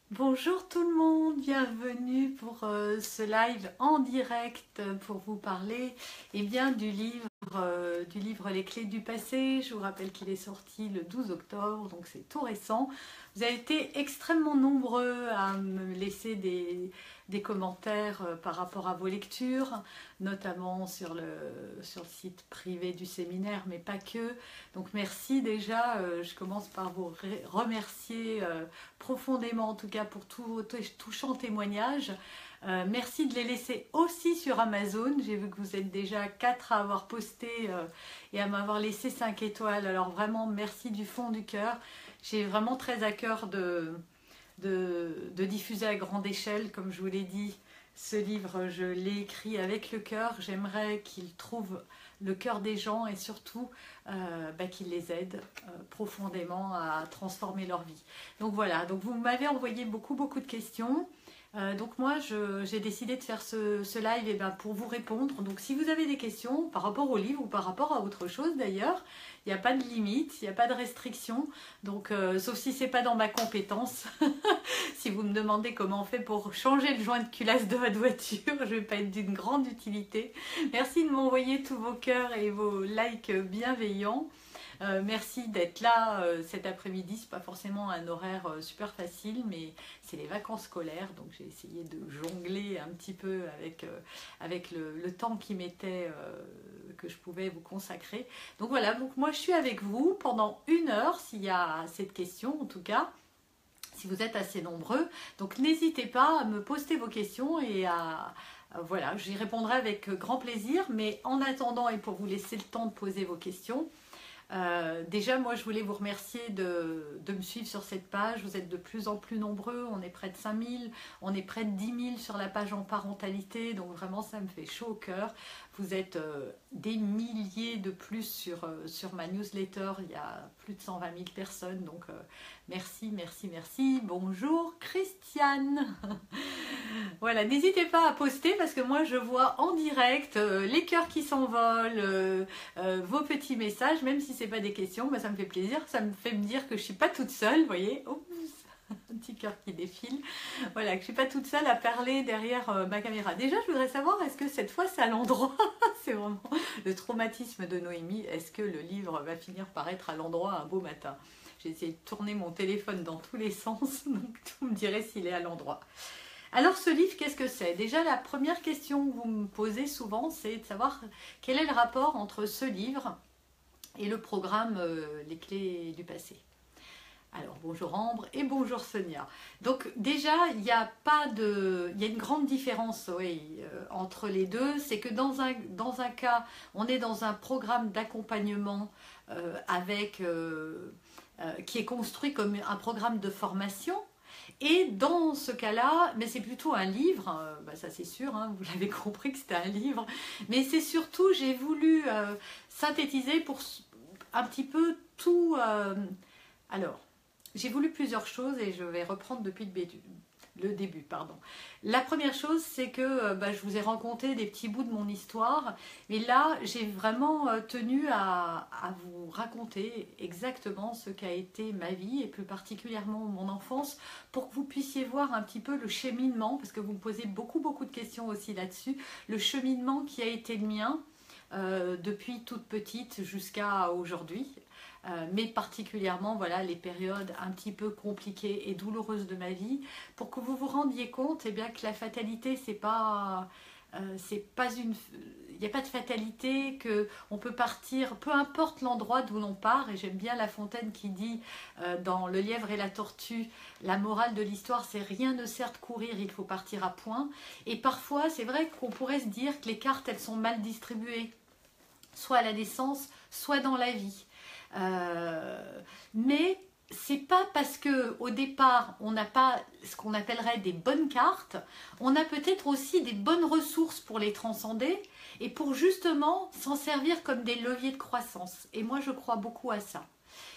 Bonjour tout le monde, bienvenue pour ce live en direct pour vous parler du livre Les clés du passé. Je vous rappelle qu'il est sorti le 12 octobre, donc c'est tout récent. Vous avez été extrêmement nombreux à me laisser des commentaires par rapport à vos lectures, notamment sur le site privé du séminaire, mais pas que. Donc merci déjà, je commence par vous remercier profondément en tout cas pour tous vos touchants témoignages. Merci de les laisser aussi sur Amazon. J'ai vu que vous êtes déjà 4 à avoir posté et à m'avoir laissé 5 étoiles. Alors vraiment merci du fond du cœur. J'ai vraiment très à cœur de diffuser à grande échelle, comme je vous l'ai dit. Ce livre, je l'ai écrit avec le cœur. J'aimerais qu'il trouve le cœur des gens et surtout qu'il les aide profondément à transformer leur vie. Donc voilà, donc vous m'avez envoyé beaucoup de questions. Donc moi j'ai décidé de faire ce live pour vous répondre. Donc si vous avez des questions par rapport au livre ou par rapport à autre chose d'ailleurs, il n'y a pas de limite, il n'y a pas de restriction. Donc sauf si c'est pas dans ma compétence. Si vous me demandez comment on fait pour changer le joint de culasse de votre voiture, je ne vais pas être d'une grande utilité. Merci de m'envoyer tous vos cœurs et vos likes bienveillants. Merci d'être là cet après-midi. C'est pas forcément un horaire super facile, mais c'est les vacances scolaires, donc j'ai essayé de jongler un petit peu avec le temps qui m'était que je pouvais vous consacrer. Donc voilà, donc moi je suis avec vous pendant 1 heure, s'il y a cette question en tout cas, si vous êtes assez nombreux. Donc n'hésitez pas à me poster vos questions et voilà, j'y répondrai avec grand plaisir. Mais en attendant et pour vous laisser le temps de poser vos questions, déjà moi je voulais vous remercier de me suivre sur cette page. Vous êtes de plus en plus nombreux, on est près de 5000, on est près de 10 000 sur la page en parentalité, donc vraiment ça me fait chaud au cœur. Vous êtes des milliers de plus sur ma newsletter, il y a plus de 120 000 personnes, donc merci, merci, merci. Bonjour Christiane. Voilà, n'hésitez pas à poster parce que moi je vois en direct les cœurs qui s'envolent, vos petits messages, même si c'est pas des questions, ça me fait plaisir, ça me fait me dire que je suis pas toute seule, vous voyez. Oups, un petit cœur qui défile. Voilà, que je suis pas toute seule à parler derrière ma caméra. Déjà, je voudrais savoir, est-ce que cette fois c'est à l'endroit? C'est vraiment le traumatisme de Noémie. Est-ce que le livre va finir par être à l'endroit un beau matin? J'ai essayé de tourner mon téléphone dans tous les sens, donc vous me direz s'il est à l'endroit. Alors ce livre, qu'est-ce que c'est? Déjà la première question que vous me posez souvent, c'est de savoir quel est le rapport entre ce livre et le programme Les clés du passé. Alors bonjour Ambre et bonjour Sonia. Donc déjà il y a une grande différence entre les deux. C'est que dans un cas on est dans un programme d'accompagnement qui est construit comme un programme de formation. Et dans ce cas-là, mais c'est plutôt un livre, ça c'est sûr, hein, vous l'avez compris que c'était un livre, mais c'est surtout, j'ai voulu synthétiser pour un petit peu tout. Alors, j'ai voulu plusieurs choses et je vais reprendre depuis le début. La première chose, c'est que je vous ai raconté des petits bouts de mon histoire, mais là, j'ai vraiment tenu à vous raconter exactement ce qu'a été ma vie et plus particulièrement mon enfance pour que vous puissiez voir un petit peu le cheminement, parce que vous me posez beaucoup de questions aussi là-dessus, le cheminement qui a été le mien depuis toute petite jusqu'à aujourd'hui. Mais particulièrement voilà, les périodes un petit peu compliquées et douloureuses de ma vie, pour que vous vous rendiez compte que la fatalité, c'est pas une... Il n'y a pas de fatalité, qu'on peut partir, peu importe l'endroit d'où l'on part, et j'aime bien La Fontaine qui dit dans Le Lièvre et la Tortue, la morale de l'histoire c'est rien ne sert de courir, il faut partir à point. Et parfois c'est vrai qu'on pourrait se dire que les cartes elles sont mal distribuées, soit à la naissance, soit dans la vie. Mais c'est pas parce que au départ on n'a pas ce qu'on appellerait des bonnes cartes, on a peut-être aussi des bonnes ressources pour les transcender et pour justement s'en servir comme des leviers de croissance. Et moi je crois beaucoup à ça.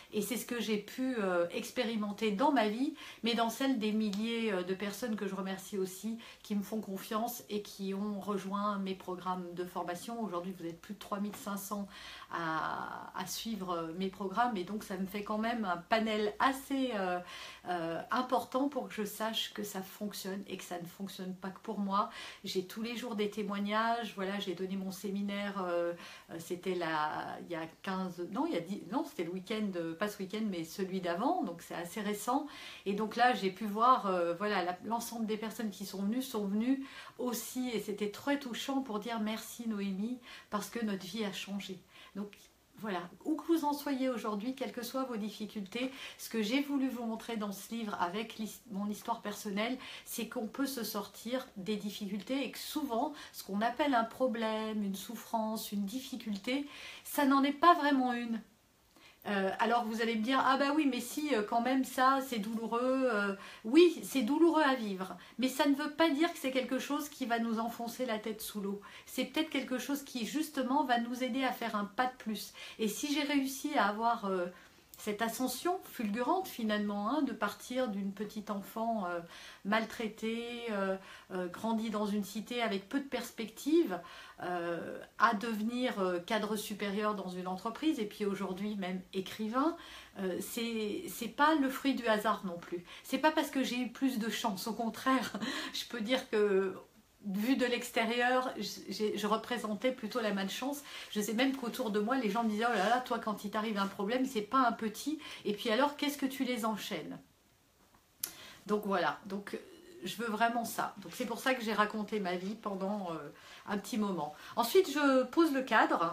Et c'est ce que j'ai pu expérimenter dans ma vie, mais dans celle des milliers de personnes que je remercie aussi, qui me font confiance et qui ont rejoint mes programmes de formation. Aujourd'hui, vous êtes plus de 3500 à suivre mes programmes, et donc ça me fait quand même un panel assez important pour que je sache que ça fonctionne et que ça ne fonctionne pas que pour moi. J'ai tous les jours des témoignages. Voilà, j'ai donné mon séminaire, c'était il y a 15, non, il y a 10, non, c'était le week-end, pas ce week-end, mais celui d'avant, donc c'est assez récent. Et donc là, j'ai pu voir, voilà, l'ensemble des personnes qui sont venues aussi, et c'était très touchant pour dire merci Noémie, parce que notre vie a changé. Donc voilà, où que vous en soyez aujourd'hui, quelles que soient vos difficultés, ce que j'ai voulu vous montrer dans ce livre avec mon histoire personnelle, c'est qu'on peut se sortir des difficultés, et que souvent, ce qu'on appelle un problème, une souffrance, une difficulté, ça n'en est pas vraiment une. Alors vous allez me dire, ah bah oui, mais si quand même ça c'est douloureux, oui c'est douloureux à vivre, mais ça ne veut pas dire que c'est quelque chose qui va nous enfoncer la tête sous l'eau. C'est peut-être quelque chose qui justement va nous aider à faire un pas de plus. Et si j'ai réussi à avoir cette ascension fulgurante finalement, hein, de partir d'une petite enfant maltraitée, grandie dans une cité avec peu de perspectives, à devenir cadre supérieur dans une entreprise, et puis aujourd'hui même écrivain, c'est pas le fruit du hasard non plus. C'est pas parce que j'ai eu plus de chance, au contraire, je peux dire que vu de l'extérieur, je représentais plutôt la malchance. Je sais même qu'autour de moi, les gens me disaient, oh là là, toi quand il t'arrive un problème, c'est pas un petit, et puis alors qu'est-ce que tu les enchaînes? Donc voilà, donc je veux vraiment ça. Donc c'est pour ça que j'ai raconté ma vie pendant un petit moment. Ensuite, je pose le cadre.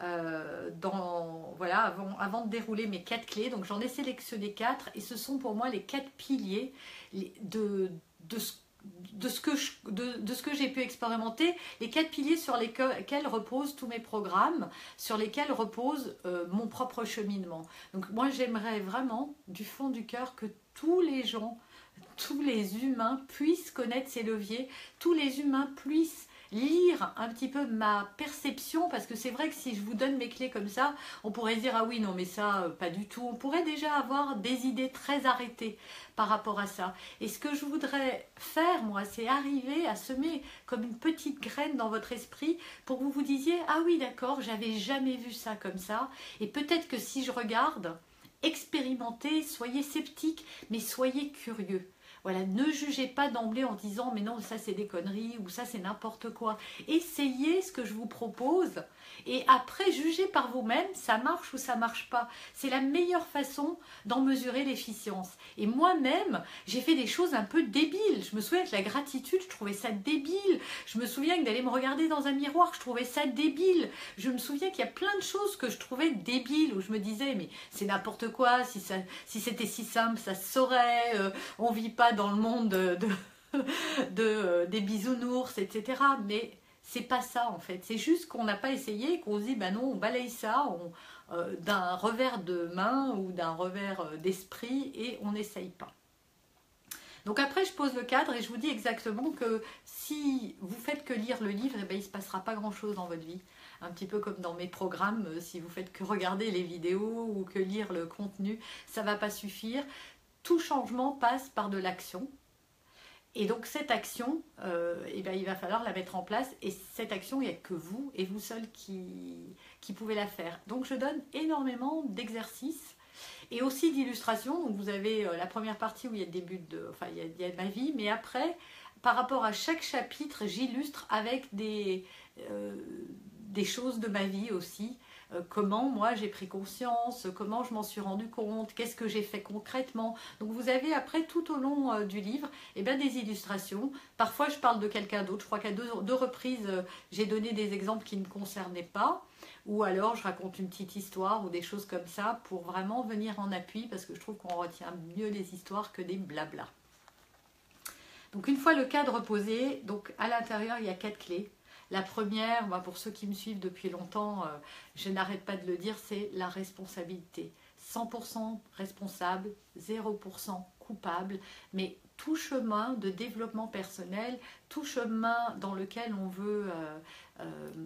Voilà, avant de dérouler mes 4 clés, donc j'en ai sélectionné 4, et ce sont pour moi les 4 piliers de ce que j'ai pu expérimenter, les 4 piliers sur lesquels reposent tous mes programmes, sur lesquels repose mon propre cheminement. Donc moi j'aimerais vraiment du fond du cœur que tous les gens, tous les humains puissent connaître ces leviers, tous les humains puissent lire un petit peu ma perception, parce que c'est vrai que si je vous donne mes clés comme ça, on pourrait dire ah oui non mais ça pas du tout, on pourrait déjà avoir des idées très arrêtées par rapport à ça. Et ce que je voudrais faire moi, c'est arriver à semer comme une petite graine dans votre esprit pour que vous vous disiez ah oui d'accord, j'avais jamais vu ça comme ça, et peut-être que si je regarde, expérimentez, soyez sceptiques, mais soyez curieux. Voilà, ne jugez pas d'emblée en disant mais non, ça c'est des conneries ou ça c'est n'importe quoi. Essayez ce que je vous propose et après jugez par vous-même, ça marche ou ça marche pas. C'est la meilleure façon d'en mesurer l'efficience. Et moi-même, j'ai fait des choses un peu débiles. Je me souviens que la gratitude, je trouvais ça débile. Je me souviens que d'aller me regarder dans un miroir, je trouvais ça débile. Je me souviens qu'il y a plein de choses que je trouvais débiles, où je me disais mais c'est n'importe quoi, si c'était si simple, ça se saurait, on vit pas dans le monde des bisounours, etc. Mais c'est pas ça en fait. C'est juste qu'on n'a pas essayé, qu'on se dit bah non, on balaye ça d'un revers de main ou d'un revers d'esprit, et on n'essaye pas. Donc après je pose le cadre et je vous dis exactement que si vous faites que lire le livre, eh ben, il ne se passera pas grand chose dans votre vie. Un petit peu comme dans mes programmes, si vous faites que regarder les vidéos ou que lire le contenu, ça ne va pas suffire. Tout changement passe par de l'action. Et donc cette action, eh bien, il va falloir la mettre en place. Et cette action, il n'y a que vous et vous seul qui pouvez la faire. Donc je donne énormément d'exercices et aussi d'illustrations. Donc vous avez la première partie où il y a le début enfin il y a ma vie, mais après, par rapport à chaque chapitre, j'illustre avec des choses de ma vie aussi. Comment moi j'ai pris conscience, comment je m'en suis rendu compte, qu'est-ce que j'ai fait concrètement. Donc vous avez après tout au long du livre des illustrations. Parfois je parle de quelqu'un d'autre, je crois qu'à deux reprises j'ai donné des exemples qui ne me concernaient pas, ou alors je raconte une petite histoire ou des choses comme ça pour vraiment venir en appui, parce que je trouve qu'on retient mieux les histoires que des blablas. Donc une fois le cadre posé, donc à l'intérieur il y a 4 clés. La première, pour ceux qui me suivent depuis longtemps, je n'arrête pas de le dire, c'est la responsabilité. 100% responsable, 0% coupable, mais tout chemin de développement personnel, tout chemin dans lequel on veut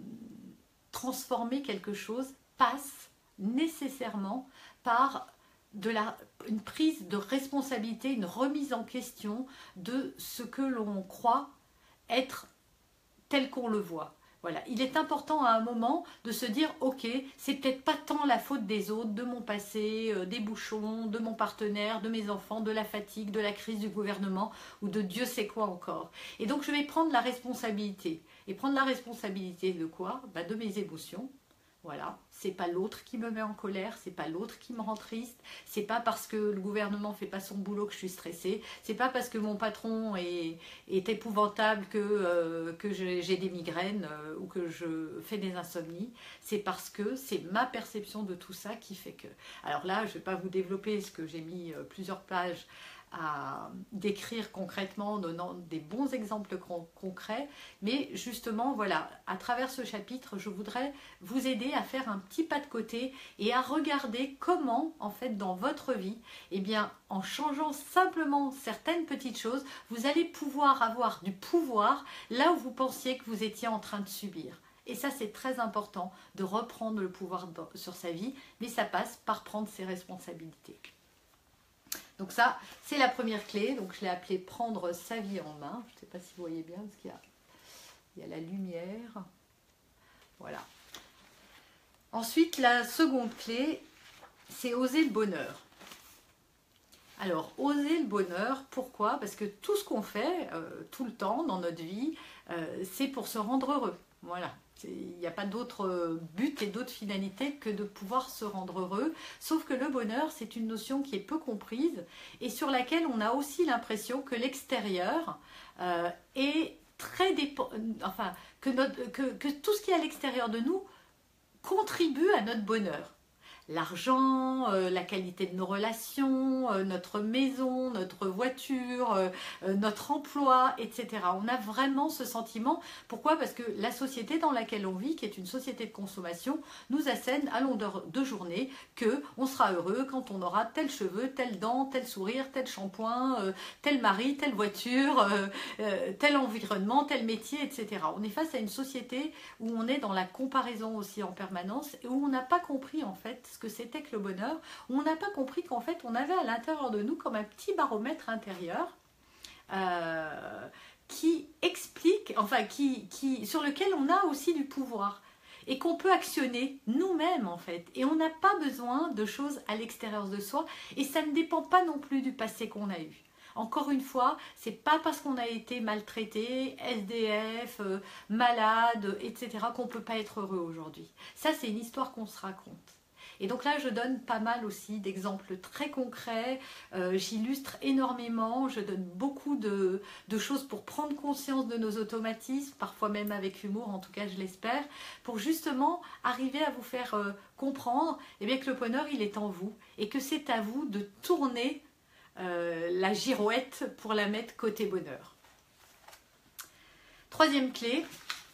transformer quelque chose passe nécessairement par une prise de responsabilité, une remise en question de ce que l'on croit être tel qu'on le voit. Voilà, il est important à un moment de se dire ok, c'est peut-être pas tant la faute des autres, de mon passé, des bouchons, de mon partenaire, de mes enfants, de la fatigue, de la crise du gouvernement ou de Dieu sait quoi encore. Et donc je vais prendre la responsabilité. Et prendre la responsabilité de quoi? De mes émotions. Voilà, c'est pas l'autre qui me met en colère, c'est pas l'autre qui me rend triste, c'est pas parce que le gouvernement fait pas son boulot que je suis stressée, c'est pas parce que mon patron est épouvantable que j'ai des migraines ou que je fais des insomnies, c'est parce que c'est ma perception de tout ça qui fait que. Alors là, je vais pas vous développer ce que j'ai mis plusieurs pages à décrire concrètement, donnant des bons exemples concrets, mais justement, voilà, à travers ce chapitre, je voudrais vous aider à faire un petit pas de côté et à regarder comment, en fait, dans votre vie, eh bien, en changeant simplement certaines petites choses, vous allez pouvoir avoir du pouvoir là où vous pensiez que vous étiez en train de subir. Et ça, c'est très important de reprendre le pouvoir sur sa vie, mais ça passe par prendre ses responsabilités. Donc ça, c'est la première clé. Donc je l'ai appelée prendre sa vie en main. Je ne sais pas si vous voyez bien, parce qu'il y a la lumière. Voilà. Ensuite, la seconde clé, c'est oser le bonheur. Alors, oser le bonheur, pourquoi? Parce que tout ce qu'on fait, tout le temps, dans notre vie, c'est pour se rendre heureux. Voilà. Il n'y a pas d'autre but et d'autre finalité que de pouvoir se rendre heureux. Sauf que le bonheur, c'est une notion qui est peu comprise et sur laquelle on a aussi l'impression que l'extérieur est très enfin, que tout ce qui est à l'extérieur de nous contribue à notre bonheur. L'argent, la qualité de nos relations, notre maison, notre voiture, notre emploi, etc. On a vraiment ce sentiment. Pourquoi? Parce que la société dans laquelle on vit, qui est une société de consommation, nous assène à longueur de journée qu'on sera heureux quand on aura tel cheveu, telle dent, tel sourire, tel shampoing, tel mari, telle voiture, tel environnement, tel métier, etc. On est face à une société où on est dans la comparaison aussi en permanence et où on n'a pas compris en fait ce que c'était que le bonheur, où on n'a pas compris qu'en fait on avait à l'intérieur de nous comme un petit baromètre intérieur qui explique, enfin sur lequel on a aussi du pouvoir et qu'on peut actionner nous-mêmes en fait. Et on n'a pas besoin de choses à l'extérieur de soi et ça ne dépend pas non plus du passé qu'on a eu. Encore une fois, c'est pas parce qu'on a été maltraité, SDF, malade, etc. qu'on peut pas être heureux aujourd'hui. Ça, c'est une histoire qu'on se raconte. Et donc là, je donne pas mal aussi d'exemples très concrets, j'illustre énormément, je donne beaucoup de choses pour prendre conscience de nos automatismes, parfois même avec humour, en tout cas je l'espère, pour justement arriver à vous faire comprendre eh bien, que le bonheur, il est en vous et que c'est à vous de tourner la girouette pour la mettre côté bonheur. Troisième clé.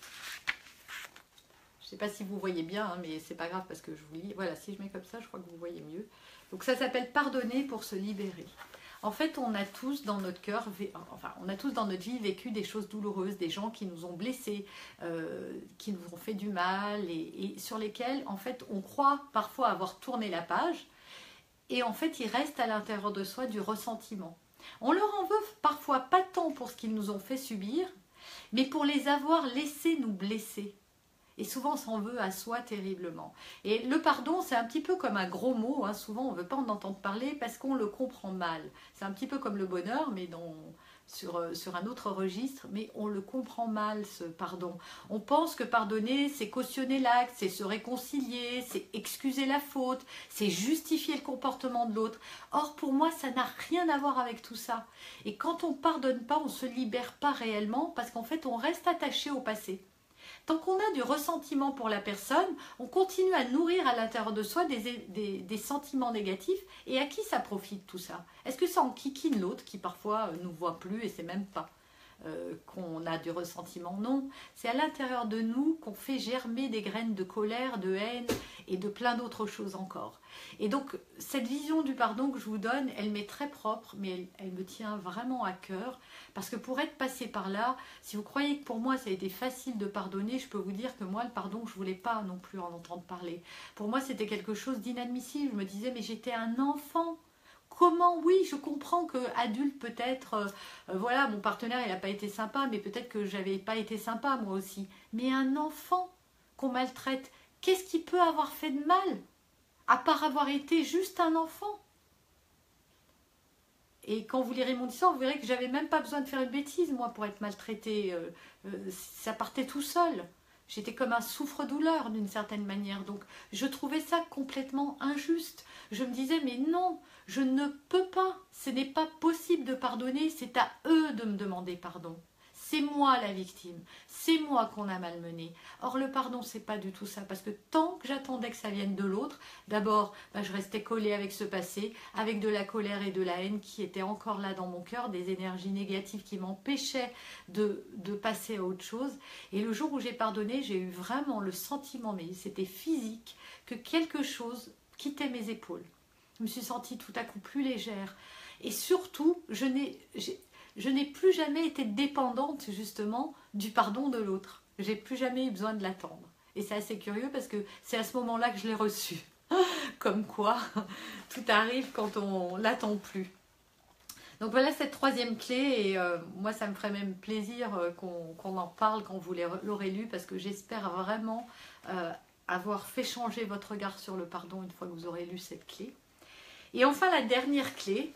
Je ne sais pas si vous voyez bien, hein, mais c'est pas grave parce que je vous lis. Voilà, si je mets comme ça, je crois que vous voyez mieux. Donc ça s'appelle pardonner pour se libérer. En fait, on a tous dans notre cœur, enfin, on a tous dans notre vie vécu des choses douloureuses, des gens qui nous ont blessés, qui nous ont fait du mal et sur lesquels, en fait, on croit parfois avoir tourné la page et en fait, il reste à l'intérieur de soi du ressentiment. On leur en veut parfois pas tant pour ce qu'ils nous ont fait subir, mais pour les avoir laissés nous blesser. Et souvent, on s'en veut à soi terriblement. Et le pardon, c'est un petit peu comme un gros mot. Hein. Souvent, on ne veut pas en entendre parler parce qu'on le comprend mal. C'est un petit peu comme le bonheur, mais sur un autre registre. Mais on le comprend mal, ce pardon. On pense que pardonner, c'est cautionner l'acte, c'est se réconcilier, c'est excuser la faute, c'est justifier le comportement de l'autre. Or, pour moi, ça n'a rien à voir avec tout ça. Et quand on ne pardonne pas, on ne se libère pas réellement parce qu'en fait, on reste attaché au passé. Tant qu'on a du ressentiment pour la personne, on continue à nourrir à l'intérieur de soi des sentiments négatifs. Et à qui ça profite tout ça? Est-ce que ça enquiquine l'autre qui parfois ne nous voit plus et sait même pas qu'on a du ressentiment, non. C'est à l'intérieur de nous qu'on fait germer des graines de colère, de haine et de plein d'autres choses encore. Et donc, cette vision du pardon que je vous donne, elle m'est très propre, mais elle me tient vraiment à cœur. Parce que pour être passé par là, si vous croyez que pour moi ça a été facile de pardonner, je peux vous dire que moi, le pardon, je ne voulais pas non plus en entendre parler. Pour moi, c'était quelque chose d'inadmissible. Je me disais, mais j'étais un enfant. Comment, oui, je comprends que adulte peut-être, voilà, mon partenaire il n'a pas été sympa, mais peut-être que j'avais pas été sympa moi aussi. Mais un enfant qu'on maltraite, qu'est-ce qui peut avoir fait de mal, à part avoir été juste un enfant? Et quand vous lirez mon histoire, vous verrez que j'avais même pas besoin de faire une bêtise moi pour être maltraitée. Ça partait tout seul. J'étais comme un souffre-douleur d'une certaine manière. Donc je trouvais ça complètement injuste. Je me disais mais non, je ne peux pas. Ce n'est pas possible de pardonner. C'est à eux de me demander pardon. C'est moi la victime. C'est moi qu'on a malmené. Or le pardon c'est pas du tout ça. Parce que tant que j'attendais que ça vienne de l'autre, d'abord je restais collée avec ce passé, avec de la colère et de la haine qui étaient encore là dans mon cœur, des énergies négatives qui m'empêchaient de passer à autre chose. Et le jour où j'ai pardonné, j'ai eu vraiment le sentiment, mais c'était physique, que quelque chose quittait mes épaules. Je me suis sentie tout à coup plus légère. Et surtout, je n'ai plus jamais été dépendante justement du pardon de l'autre. J'ai plus jamais eu besoin de l'attendre. Et c'est assez curieux parce que c'est à ce moment-là que je l'ai reçu. Comme quoi, tout arrive quand on l'attend plus. Donc voilà cette troisième clé et moi ça me ferait même plaisir qu'on en parle quand vous l'aurez lu parce que j'espère vraiment avoir fait changer votre regard sur le pardon une fois que vous aurez lu cette clé. Et enfin la dernière clé,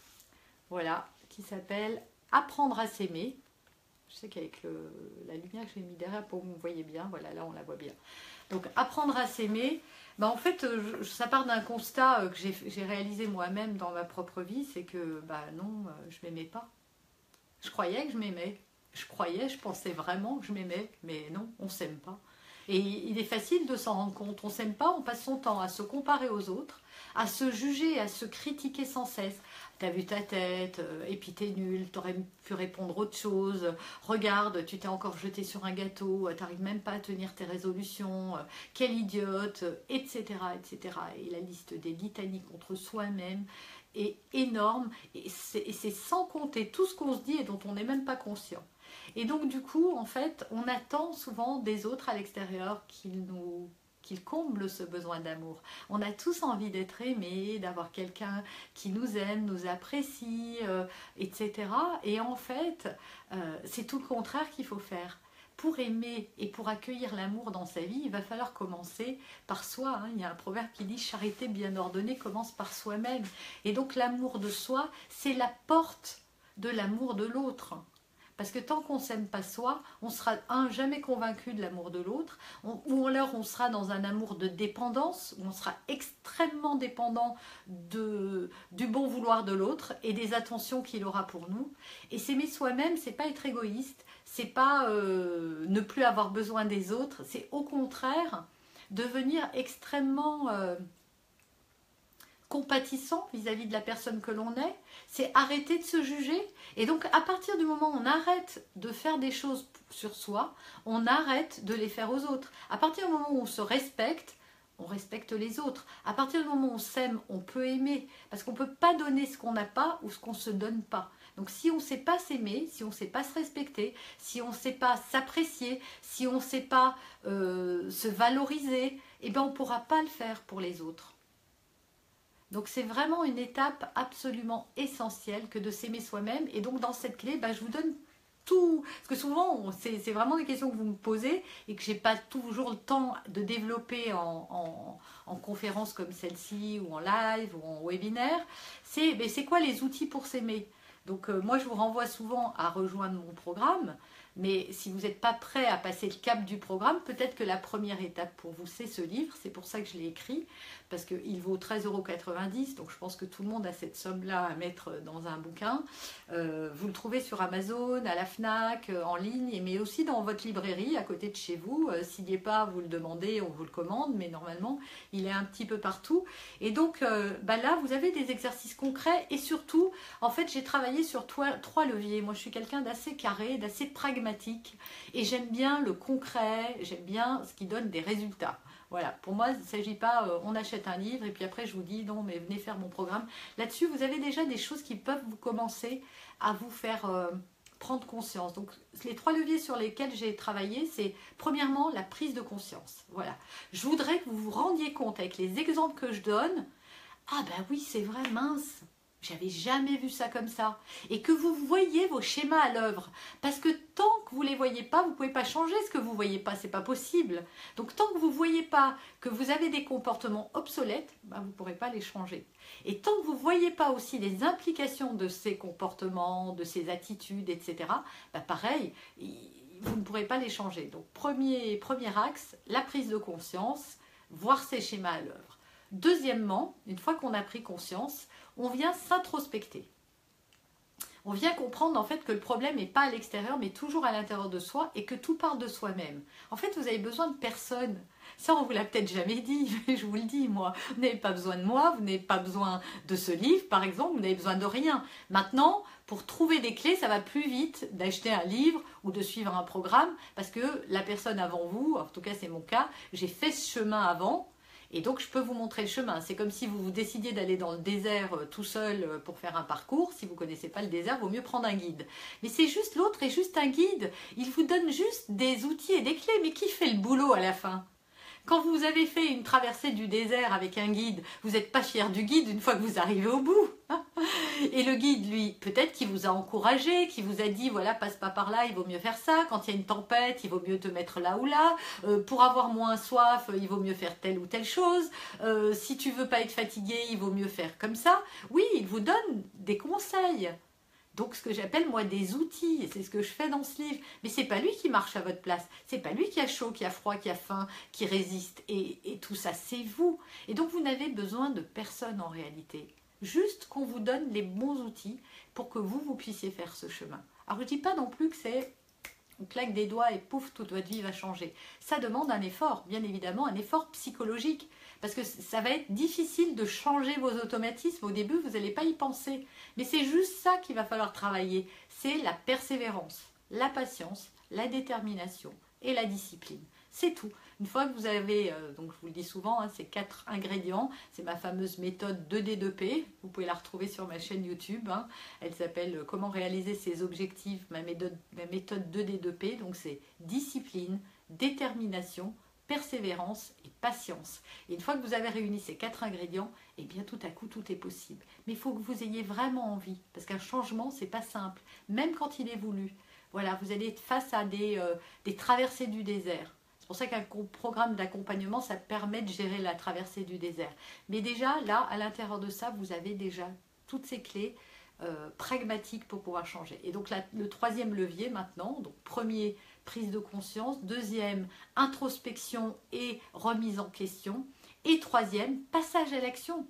voilà, qui s'appelle apprendre à s'aimer. Je sais qu'avec la lumière que j'ai mis derrière pour que vous me voyez bien, voilà là on la voit bien. Donc apprendre à s'aimer, en fait ça part d'un constat que j'ai réalisé moi-même dans ma propre vie, c'est que non, je m'aimais pas. Je croyais que je m'aimais, je pensais vraiment que je m'aimais, mais non, on s'aime pas. Et il est facile de s'en rendre compte, on s'aime pas, on passe son temps à se comparer aux autres, à se juger, à se critiquer sans cesse. T'as vu ta tête, et puis t'es nul, t'aurais pu répondre autre chose, regarde, tu t'es encore jeté sur un gâteau, t'arrives même pas à tenir tes résolutions, quelle idiote, etc., etc. Et la liste des litanies contre soi-même est énorme, et c'est sans compter tout ce qu'on se dit et dont on n'est même pas conscient. Et donc du coup, en fait, on attend souvent des autres à l'extérieur qu'ils comblent ce besoin d'amour. On a tous envie d'être aimés, d'avoir quelqu'un qui nous aime, nous apprécie, etc. Et en fait, c'est tout le contraire qu'il faut faire. Pour aimer et pour accueillir l'amour dans sa vie, il va falloir commencer par soi. Il y a un proverbe qui dit « Charité bien ordonnée commence par soi-même ». Et donc l'amour de soi, c'est la porte de l'amour de l'autre. Parce que tant qu'on ne s'aime pas soi, on sera jamais convaincu de l'amour de l'autre, ou alors on sera dans un amour de dépendance, où on sera extrêmement dépendant du bon vouloir de l'autre et des attentions qu'il aura pour nous. Et s'aimer soi-même, c'est pas être égoïste, c'est pas ne plus avoir besoin des autres, c'est au contraire devenir extrêmement compatissant vis-à-vis de la personne que l'on est, c'est arrêter de se juger. Et donc à partir du moment où on arrête de faire des choses sur soi, on arrête de les faire aux autres. À partir du moment où on se respecte, on respecte les autres. À partir du moment où on s'aime, on peut aimer. Parce qu'on ne peut pas donner ce qu'on n'a pas ou ce qu'on ne se donne pas. Donc si on ne sait pas s'aimer, si on ne sait pas se respecter, si on ne sait pas s'apprécier, si on ne sait pas se valoriser, on ne pourra pas le faire pour les autres. Donc c'est vraiment une étape absolument essentielle que de s'aimer soi-même. Et donc dans cette clé, je vous donne tout. Parce que souvent, c'est vraiment des questions que vous me posez et que je n'ai pas toujours le temps de développer en conférence comme celle-ci, ou en live, ou en webinaire. C'est quoi les outils pour s'aimer? Donc moi je vous renvoie souvent à rejoindre mon programme. Mais si vous n'êtes pas prêt à passer le cap du programme, peut-être que la première étape pour vous, c'est ce livre. C'est pour ça que je l'ai écrit, parce qu'il vaut 13,90 €. Donc je pense que tout le monde a cette somme-là à mettre dans un bouquin. Vous le trouvez sur Amazon, à la FNAC, en ligne, mais aussi dans votre librairie, à côté de chez vous. S'il n'y est pas, vous le demandez, on vous le commande, mais normalement, il est un petit peu partout. Et donc là, vous avez des exercices concrets et surtout, en fait, j'ai travaillé sur trois leviers. Moi, je suis quelqu'un d'assez carré, d'assez pragmatique et j'aime bien le concret, j'aime bien ce qui donne des résultats. Voilà, pour moi, il ne s'agit pas, on achète un livre et puis après je vous dis non, mais venez faire mon programme. Là-dessus, vous avez déjà des choses qui peuvent vous commencer à vous faire prendre conscience. Donc, les 3 leviers sur lesquels j'ai travaillé, c'est premièrement la prise de conscience. Voilà, je voudrais que vous vous rendiez compte avec les exemples que je donne. Ah ben oui, c'est vrai, mince. J'avais jamais vu ça comme ça. Et que vous voyez vos schémas à l'œuvre. Parce que tant que vous ne les voyez pas, vous ne pouvez pas changer ce que vous ne voyez pas. Ce n'est pas possible. Donc tant que vous ne voyez pas que vous avez des comportements obsolètes, vous ne pourrez pas les changer. Et tant que vous ne voyez pas aussi les implications de ces comportements, de ces attitudes, etc., pareil, vous ne pourrez pas les changer. Donc premier axe, la prise de conscience, voir ces schémas à l'œuvre. Deuxièmement, une fois qu'on a pris conscience, on vient s'introspecter. On vient comprendre en fait que le problème n'est pas à l'extérieur mais toujours à l'intérieur de soi et que tout part de soi-même. En fait, vous avez besoin de personne. Ça, on vous l'a peut-être jamais dit, mais je vous le dis, moi. Vous n'avez pas besoin de moi, vous n'avez pas besoin de ce livre, par exemple, vous n'avez besoin de rien. Maintenant, pour trouver des clés, ça va plus vite d'acheter un livre ou de suivre un programme parce que la personne avant vous, en tout cas c'est mon cas, j'ai fait ce chemin avant. Et donc, je peux vous montrer le chemin. C'est comme si vous décidiez d'aller dans le désert tout seul pour faire un parcours. Si vous ne connaissez pas le désert, il vaut mieux prendre un guide. Mais c'est juste, l'autre est juste un guide. Il vous donne juste des outils et des clés. Mais qui fait le boulot à la fin ? Quand vous avez fait une traversée du désert avec un guide, vous n'êtes pas fier du guide une fois que vous arrivez au bout. Et le guide, lui, peut-être qu'il vous a encouragé, qu'il vous a dit, voilà, passe pas par là, il vaut mieux faire ça. Quand il y a une tempête, il vaut mieux te mettre là ou là. Pour avoir moins soif, il vaut mieux faire telle ou telle chose. Si tu veux pas être fatigué, il vaut mieux faire comme ça. Oui, il vous donne des conseils. Donc ce que j'appelle moi des outils, et c'est ce que je fais dans ce livre. Mais c'est pas lui qui marche à votre place, c'est pas lui qui a chaud, qui a froid, qui a faim, qui résiste, et tout ça c'est vous. Et donc vous n'avez besoin de personne en réalité, juste qu'on vous donne les bons outils pour que vous puissiez faire ce chemin. Alors je dis pas non plus que c'est on claque des doigts et pouf, toute votre vie va changer. Ça demande un effort, bien évidemment, un effort psychologique. Parce que ça va être difficile de changer vos automatismes. Au début, vous n'allez pas y penser. Mais c'est juste ça qu'il va falloir travailler. C'est la persévérance, la patience, la détermination et la discipline. C'est tout. Une fois que vous avez, donc je vous le dis souvent, ces 4 ingrédients, c'est ma fameuse méthode 2D2P. Vous pouvez la retrouver sur ma chaîne YouTube. Elle s'appelle Comment réaliser ses objectifs, ma méthode 2D2P. Donc c'est discipline, détermination, persévérance et patience. Et une fois que vous avez réuni ces 4 ingrédients, et bien tout à coup tout est possible. Mais il faut que vous ayez vraiment envie, parce qu'un changement c'est pas simple, même quand il est voulu. Voilà, vous allez être face à des traversées du désert. C'est pour ça qu'un programme d'accompagnement, ça permet de gérer la traversée du désert. Mais déjà, là, à l'intérieur de ça, vous avez déjà toutes ces clés pragmatiques pour pouvoir changer. Et donc, le 3e levier maintenant, donc premier, prise de conscience. 2e, introspection et remise en question. Et 3e, passage à l'action.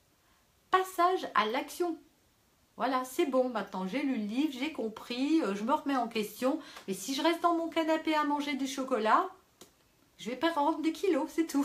Passage à l'action. Voilà, c'est bon, maintenant j'ai lu le livre, j'ai compris, je me remets en question. Mais si je reste dans mon canapé à manger du chocolat, je vais perdre des kilos, c'est tout.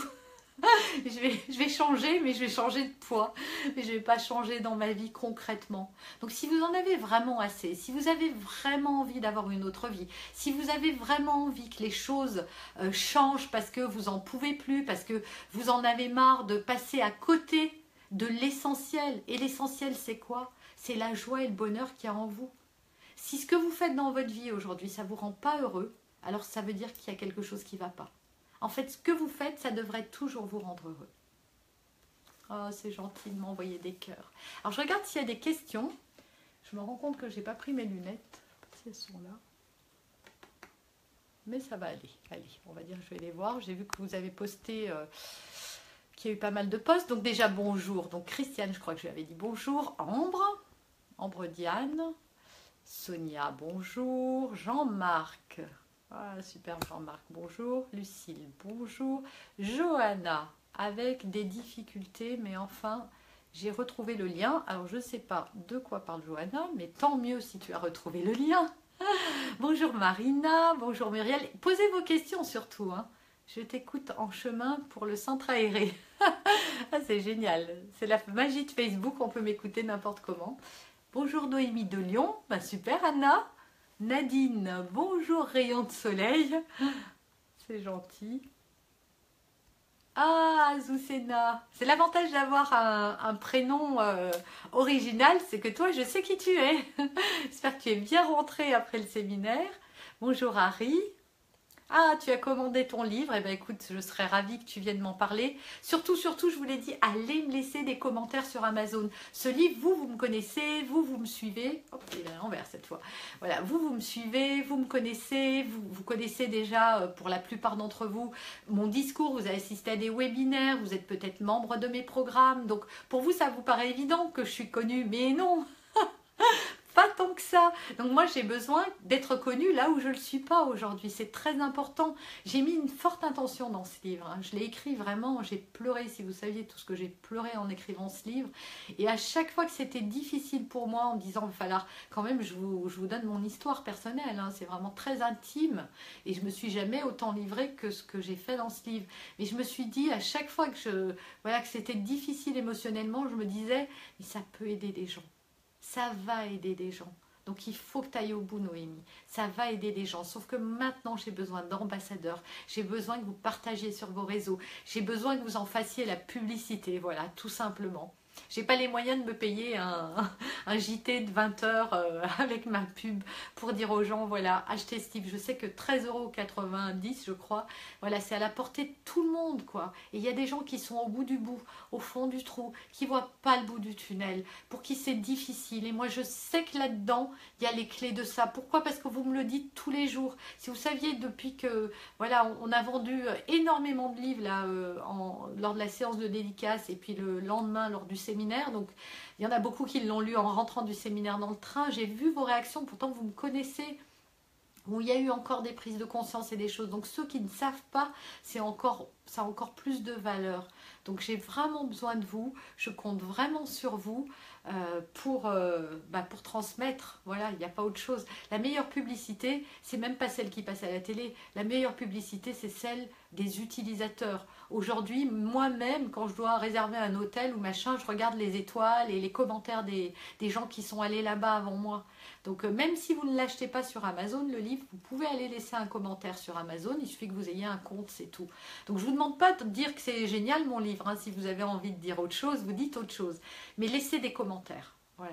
je vais changer, mais je vais changer de poids. Mais je ne vais pas changer dans ma vie concrètement. Donc si vous en avez vraiment assez, si vous avez vraiment envie d'avoir une autre vie, si vous avez vraiment envie que les choses changent parce que vous n'en pouvez plus, parce que vous en avez marre de passer à côté de l'essentiel. Et l'essentiel, c'est quoi ? C'est la joie et le bonheur qu'il y a en vous. Si ce que vous faites dans votre vie aujourd'hui, ça ne vous rend pas heureux, alors ça veut dire qu'il y a quelque chose qui ne va pas. En fait, ce que vous faites, ça devrait toujours vous rendre heureux. Oh, c'est gentil de m'envoyer des cœurs. Alors, je regarde s'il y a des questions. Je me rends compte que je n'ai pas pris mes lunettes. Je ne sais pas si elles sont là. Mais ça va aller. Allez, on va dire que je vais les voir. J'ai vu que vous avez posté qu'il y a eu pas mal de posts. Donc déjà, bonjour. Donc Christiane, je crois que je lui avais dit bonjour. Ambre Diane, Sonia, bonjour. Jean-Marc. Ah, super Jean-Marc, bonjour. Lucille, bonjour. Johanna, avec des difficultés, mais enfin, j'ai retrouvé le lien. Alors, je ne sais pas de quoi parle Johanna, mais tant mieux si tu as retrouvé le lien. Bonjour Marina, bonjour Muriel. Posez vos questions surtout, hein. Je t'écoute en chemin pour le centre aéré. Ah, c'est génial. C'est la magie de Facebook, on peut m'écouter n'importe comment. Bonjour Noémie de Lyon. Bah, super Anna. Nadine, bonjour rayon de soleil. C'est gentil. Ah, Zoucena. C'est l'avantage d'avoir un prénom original, c'est que toi, je sais qui tu es. J'espère que tu es bien rentrée après le séminaire. Bonjour Harry. Ah, tu as commandé ton livre. Eh bien, écoute, je serais ravie que tu viennes m'en parler. Surtout, je vous l'ai dit, allez me laisser des commentaires sur Amazon. Ce livre, vous me connaissez, vous me suivez. Hop, il est à l'envers cette fois. Voilà, vous me suivez, vous me connaissez, vous connaissez déjà, pour la plupart d'entre vous, mon discours. Vous avez assisté à des webinaires, vous êtes peut-être membre de mes programmes. Donc, pour vous, ça vous paraît évident que je suis connue, mais non. Pas tant que ça. Donc moi j'ai besoin d'être connue là où je ne le suis pas aujourd'hui. C'est très important. J'ai mis une forte intention dans ce livre. Je l'ai écrit vraiment, j'ai pleuré, si vous saviez tout ce que j'ai pleuré en écrivant ce livre. Et à chaque fois que c'était difficile pour moi en me disant, il va falloir quand même, je vous donne mon histoire personnelle. C'est vraiment très intime. Et je me suis jamais autant livrée que ce que j'ai fait dans ce livre. Mais je me suis dit, à chaque fois que c'était difficile émotionnellement, je me disais, mais ça peut aider des gens. Ça va aider des gens. Donc il faut que tu ailles au bout, Noémie. Ça va aider des gens. Sauf que maintenant, j'ai besoin d'ambassadeurs. J'ai besoin que vous partagiez sur vos réseaux. J'ai besoin que vous en fassiez la publicité. Voilà, tout simplement. J'ai pas les moyens de me payer un JT de 20 heures avec ma pub pour dire aux gens, voilà, achetez ce livre. Je sais que 13,90 €, je crois, voilà, c'est à la portée de tout le monde, quoi. Et il y a des gens qui sont au bout du bout, au fond du trou, qui voient pas le bout du tunnel, pour qui c'est difficile. Et moi, je sais que là-dedans, il y a les clés de ça. Pourquoi? Parce que vous me le dites tous les jours. Si vous saviez, depuis que, voilà, on a vendu énormément de livres là, lors de la séance de dédicace et puis le lendemain, lors du séminaire, donc il y en a beaucoup qui l'ont lu en rentrant du séminaire dans le train. J'ai vu vos réactions, pourtant vous me connaissez, où il y a eu encore des prises de conscience et des choses. Donc ceux qui ne savent pas, ça a encore plus de valeur. Donc j'ai vraiment besoin de vous, je compte vraiment sur vous pour transmettre. Voilà, il n'y a pas autre chose. La meilleure publicité, c'est même pas celle qui passe à la télé. La meilleure publicité, c'est celle des utilisateurs. Aujourd'hui, moi-même, quand je dois réserver un hôtel ou machin, je regarde les étoiles et les commentaires des gens qui sont allés là-bas avant moi. Donc même si vous ne l'achetez pas sur Amazon, le livre, vous pouvez aller laisser un commentaire sur Amazon. Il suffit que vous ayez un compte, c'est tout. Donc je ne vous demande pas de dire que c'est génial mon livre. Si vous avez envie de dire autre chose, vous dites autre chose. Mais laissez des commentaires. Voilà.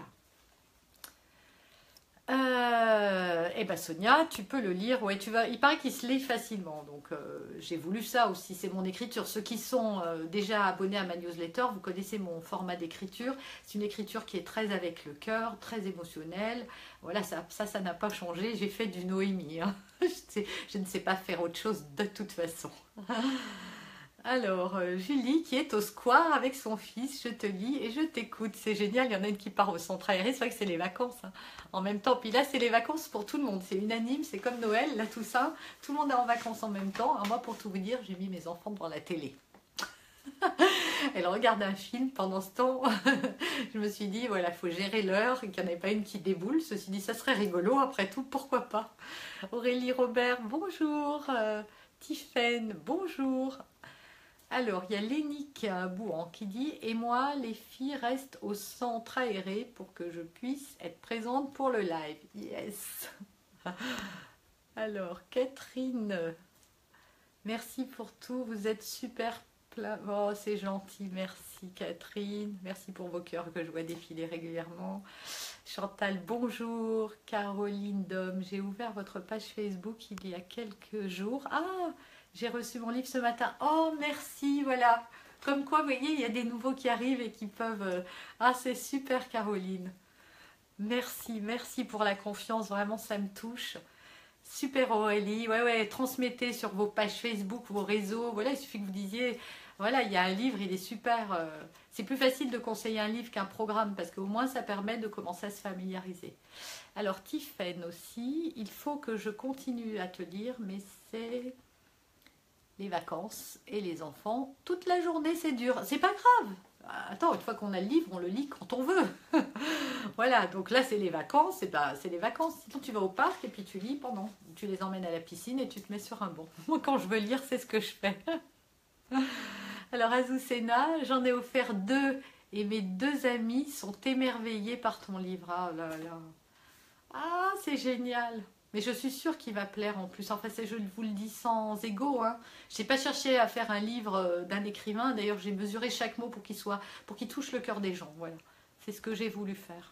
Eh ben Sonia, tu peux le lire. Ouais, il paraît qu'il se lit facilement. Donc j'ai voulu ça aussi. C'est mon écriture. Ceux qui sont déjà abonnés à ma newsletter, vous connaissez mon format d'écriture. C'est une écriture qui est très avec le cœur, très émotionnelle. Voilà, ça n'a pas changé. J'ai fait du Noémie. Je ne sais pas faire autre chose de toute façon. Alors, Julie qui est au square avec son fils, je te lis et je t'écoute. C'est génial, il y en a une qui part au centre aéré, c'est vrai que c'est les vacances en même temps. Puis là, c'est les vacances pour tout le monde, c'est unanime, c'est comme Noël, là tout ça, tout le monde est en vacances en même temps. Alors moi, pour tout vous dire, j'ai mis mes enfants devant la télé. Elle regarde un film pendant ce temps. Je me suis dit, voilà, il faut gérer l'heure, qu'il n'y en ait pas une qui déboule. Ceci dit, ça serait rigolo, après tout, pourquoi pas. Aurélie Robert, bonjour. Tiffaine, bonjour. Alors, il y a Lénique Bouhan qui dit « Et moi, les filles restent au centre aéré pour que je puisse être présente pour le live. » Yes. Alors, Catherine, merci pour tout. Vous êtes super plein. Oh, c'est gentil. Merci, Catherine. Merci pour vos cœurs que je vois défiler régulièrement. Chantal, bonjour. Caroline Dom, j'ai ouvert votre page Facebook il y a quelques jours. Ah, j'ai reçu mon livre ce matin. Oh, merci, voilà. Comme quoi, vous voyez, il y a des nouveaux qui arrivent et qui peuvent... Ah, c'est super, Caroline. Merci, merci pour la confiance. Vraiment, ça me touche. Super, Aurélie. Ouais, transmettez sur vos pages Facebook, vos réseaux. Voilà, il suffit que vous disiez... Voilà, il y a un livre, il est super. C'est plus facile de conseiller un livre qu'un programme parce qu'au moins ça permet de commencer à se familiariser. Alors Tiffaine aussi, il faut que je continue à te lire, mais c'est les vacances et les enfants. Toute la journée c'est dur, c'est pas grave. Attends, une fois qu'on a le livre, on le lit quand on veut. Voilà, donc là c'est les vacances, et ben, c'est les vacances. Sinon tu vas au parc et puis tu lis pendant. Tu les emmènes à la piscine et tu te mets sur un banc. Moi quand je veux lire, c'est ce que je fais. Alors Azucena, j'en ai offert 2 et mes 2 amis sont émerveillés par ton livre. Ah là là. Ah, c'est génial. Mais je suis sûre qu'il va plaire en plus. Enfin, je vous le dis sans ego, hein. Je n'ai pas cherché à faire un livre d'un écrivain. D'ailleurs, j'ai mesuré chaque mot pour qu'il touche le cœur des gens. Voilà. C'est ce que j'ai voulu faire.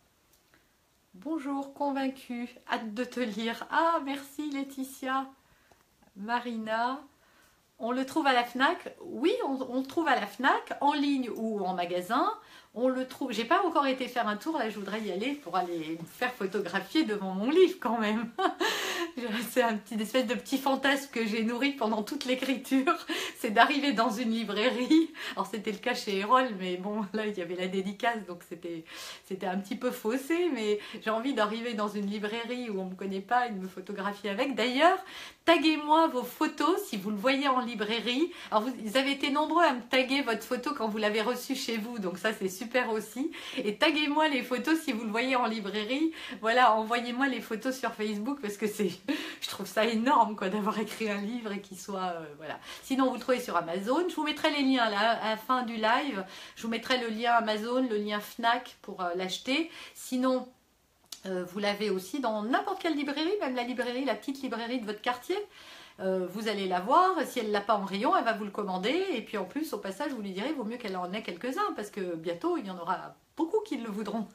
Bonjour, convaincue. Hâte de te lire. Ah, merci Laetitia. Marina. On le trouve à la FNAC? Oui, on le trouve à la FNAC, en ligne ou en magasin. On le trouve. J'ai pas encore été faire un tour, là je voudrais y aller pour aller me faire photographier devant mon livre quand même. C'est un petit espèce de petit fantasme que j'ai nourri pendant toute l'écriture, c'est d'arriver dans une librairie. Alors c'était le cas chez Erol, mais bon là il y avait la dédicace, donc c'était un petit peu faussé, mais j'ai envie d'arriver dans une librairie où on me connaît pas et de me photographier avec. D'ailleurs, taguez-moi vos photos si vous le voyez en librairie. Alors vous avez été nombreux à me taguer votre photo quand vous l'avez reçue chez vous, donc ça c'est super aussi. Et taguez-moi les photos si vous le voyez en librairie. Voilà, envoyez-moi les photos sur Facebook parce que je trouve ça énorme quoi d'avoir écrit un livre et qu'il soit voilà. Sinon vous le trouvez sur Amazon. Je vous mettrai les liens là à la fin du live. Je vous mettrai le lien Amazon, le lien Fnac pour l'acheter. Sinon vous l'avez aussi dans n'importe quelle librairie, même la petite librairie de votre quartier. Vous allez la voir, si elle ne l'a pas en rayon, elle va vous le commander. Et puis en plus, au passage, vous lui direz, il vaut mieux qu'elle en ait quelques-uns, parce que bientôt, il y en aura beaucoup qui le voudront.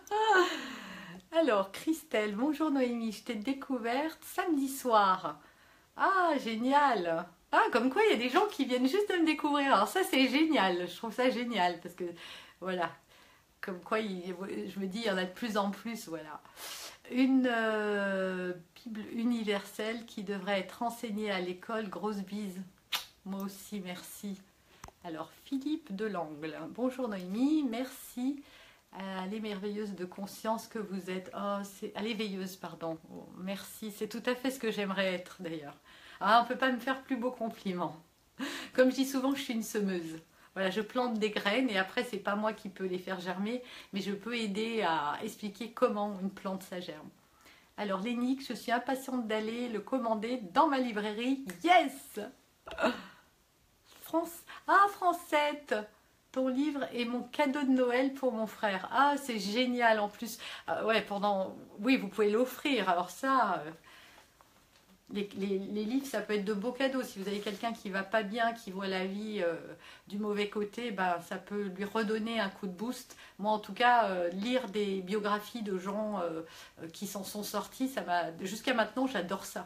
Alors, Christelle, bonjour Noémie, je t'ai découverte samedi soir. Ah, génial! Ah, comme quoi, il y a des gens qui viennent juste de me découvrir. Alors ça, c'est génial, je trouve ça génial, parce que, voilà, comme quoi, je me dis, il y en a de plus en plus, voilà. Une Bible universelle qui devrait être enseignée à l'école, grosse bise. Moi aussi, merci. Alors, Philippe Delangle. Bonjour Noémie, merci à l'émerveilleuse de conscience que vous êtes. Oh, c'est à l'éveilleuse, pardon. Oh, merci, c'est tout à fait ce que j'aimerais être d'ailleurs. Ah, on ne peut pas me faire plus beau compliment. Comme je dis souvent, je suis une semeuse. Voilà, je plante des graines et après, c'est pas moi qui peux les faire germer, mais je peux aider à expliquer comment une plante ça germe. Alors, Lénique, je suis impatiente d'aller le commander dans ma librairie. Yes! Ah, Francette, ton livre est mon cadeau de Noël pour mon frère. Ah, c'est génial en plus. Ouais, oui, vous pouvez l'offrir. Alors ça... Les livres, ça peut être de beaux cadeaux. Si vous avez quelqu'un qui va pas bien, qui voit la vie du mauvais côté, ben, ça peut lui redonner un coup de boost. Moi, en tout cas, lire des biographies de gens qui s'en sont sortis, jusqu'à maintenant, j'adore ça.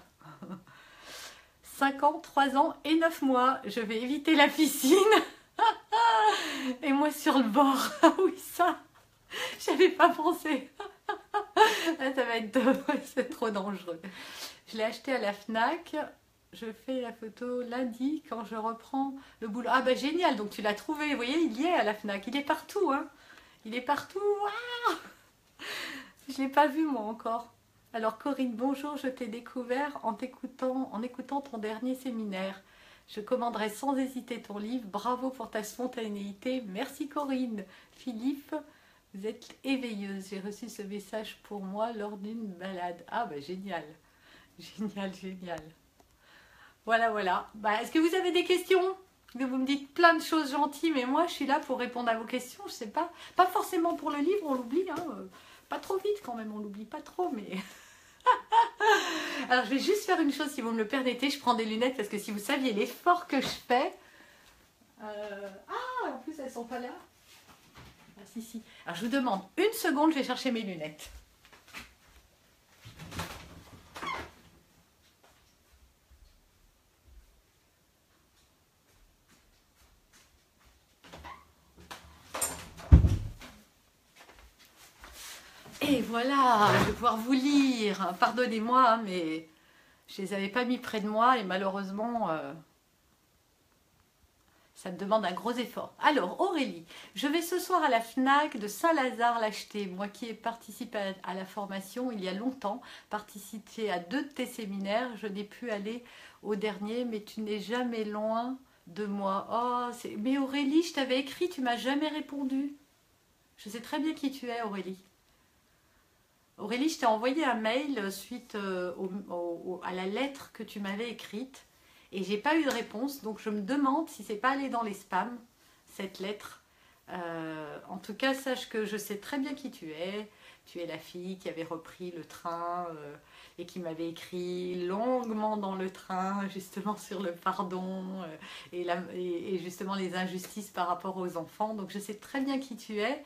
5 ans, 3 ans et 9 mois. Je vais éviter la piscine. Et moi sur le bord. Ah oui, ça, j'avais pas pensé. Là, ça va être... c'est trop dangereux. Je l'ai acheté à la FNAC. Je fais la photo lundi quand je reprends le boulot. Ah bah génial, donc tu l'as trouvé. Vous voyez, il y est à la FNAC. Il est partout, hein. Il est partout. Ah, je ne l'ai pas vu moi encore. Alors Corinne, bonjour, je t'ai découvert en écoutant ton dernier séminaire. Je commanderai sans hésiter ton livre. Bravo pour ta spontanéité. Merci Corinne. Philippe, vous êtes éveilleuse. J'ai reçu ce message pour moi lors d'une balade. Ah bah génial. Génial, génial. Voilà, voilà. Bah, est-ce que vous avez des questions? Vous me dites plein de choses gentilles, mais moi je suis là pour répondre à vos questions. Je sais pas. Pas forcément pour le livre, on l'oublie. Hein. Pas trop vite quand même, on l'oublie pas trop, mais... Alors je vais juste faire une chose, si vous me le permettez. Je prends des lunettes parce que si vous saviez l'effort que je fais... Ah, en plus elles sont pas là. Ah, si, si. Alors je vous demande une seconde, je vais chercher mes lunettes. Et voilà, je vais pouvoir vous lire. Pardonnez-moi, mais je ne les avais pas mis près de moi et malheureusement, Ça me demande un gros effort. Alors, Aurélie, je vais ce soir à la FNAC de Saint-Lazare l'acheter. Moi qui ai participé à la formation il y a longtemps, participé à 2 de tes séminaires, je n'ai pu aller au dernier, mais tu n'es jamais loin de moi. Oh, mais Aurélie, je t'avais écrit, tu m'as jamais répondu. Je sais très bien qui tu es, Aurélie. Aurélie, je t'ai envoyé un mail suite à la lettre que tu m'avais écrite. Et j'ai pas eu de réponse, donc je me demande si c'est pas allé dans les spams, cette lettre. En tout cas, sache que je sais très bien qui tu es. Tu es la fille qui avait repris le train et qui m'avait écrit longuement dans le train, justement sur le pardon et justement les injustices par rapport aux enfants. Donc je sais très bien qui tu es.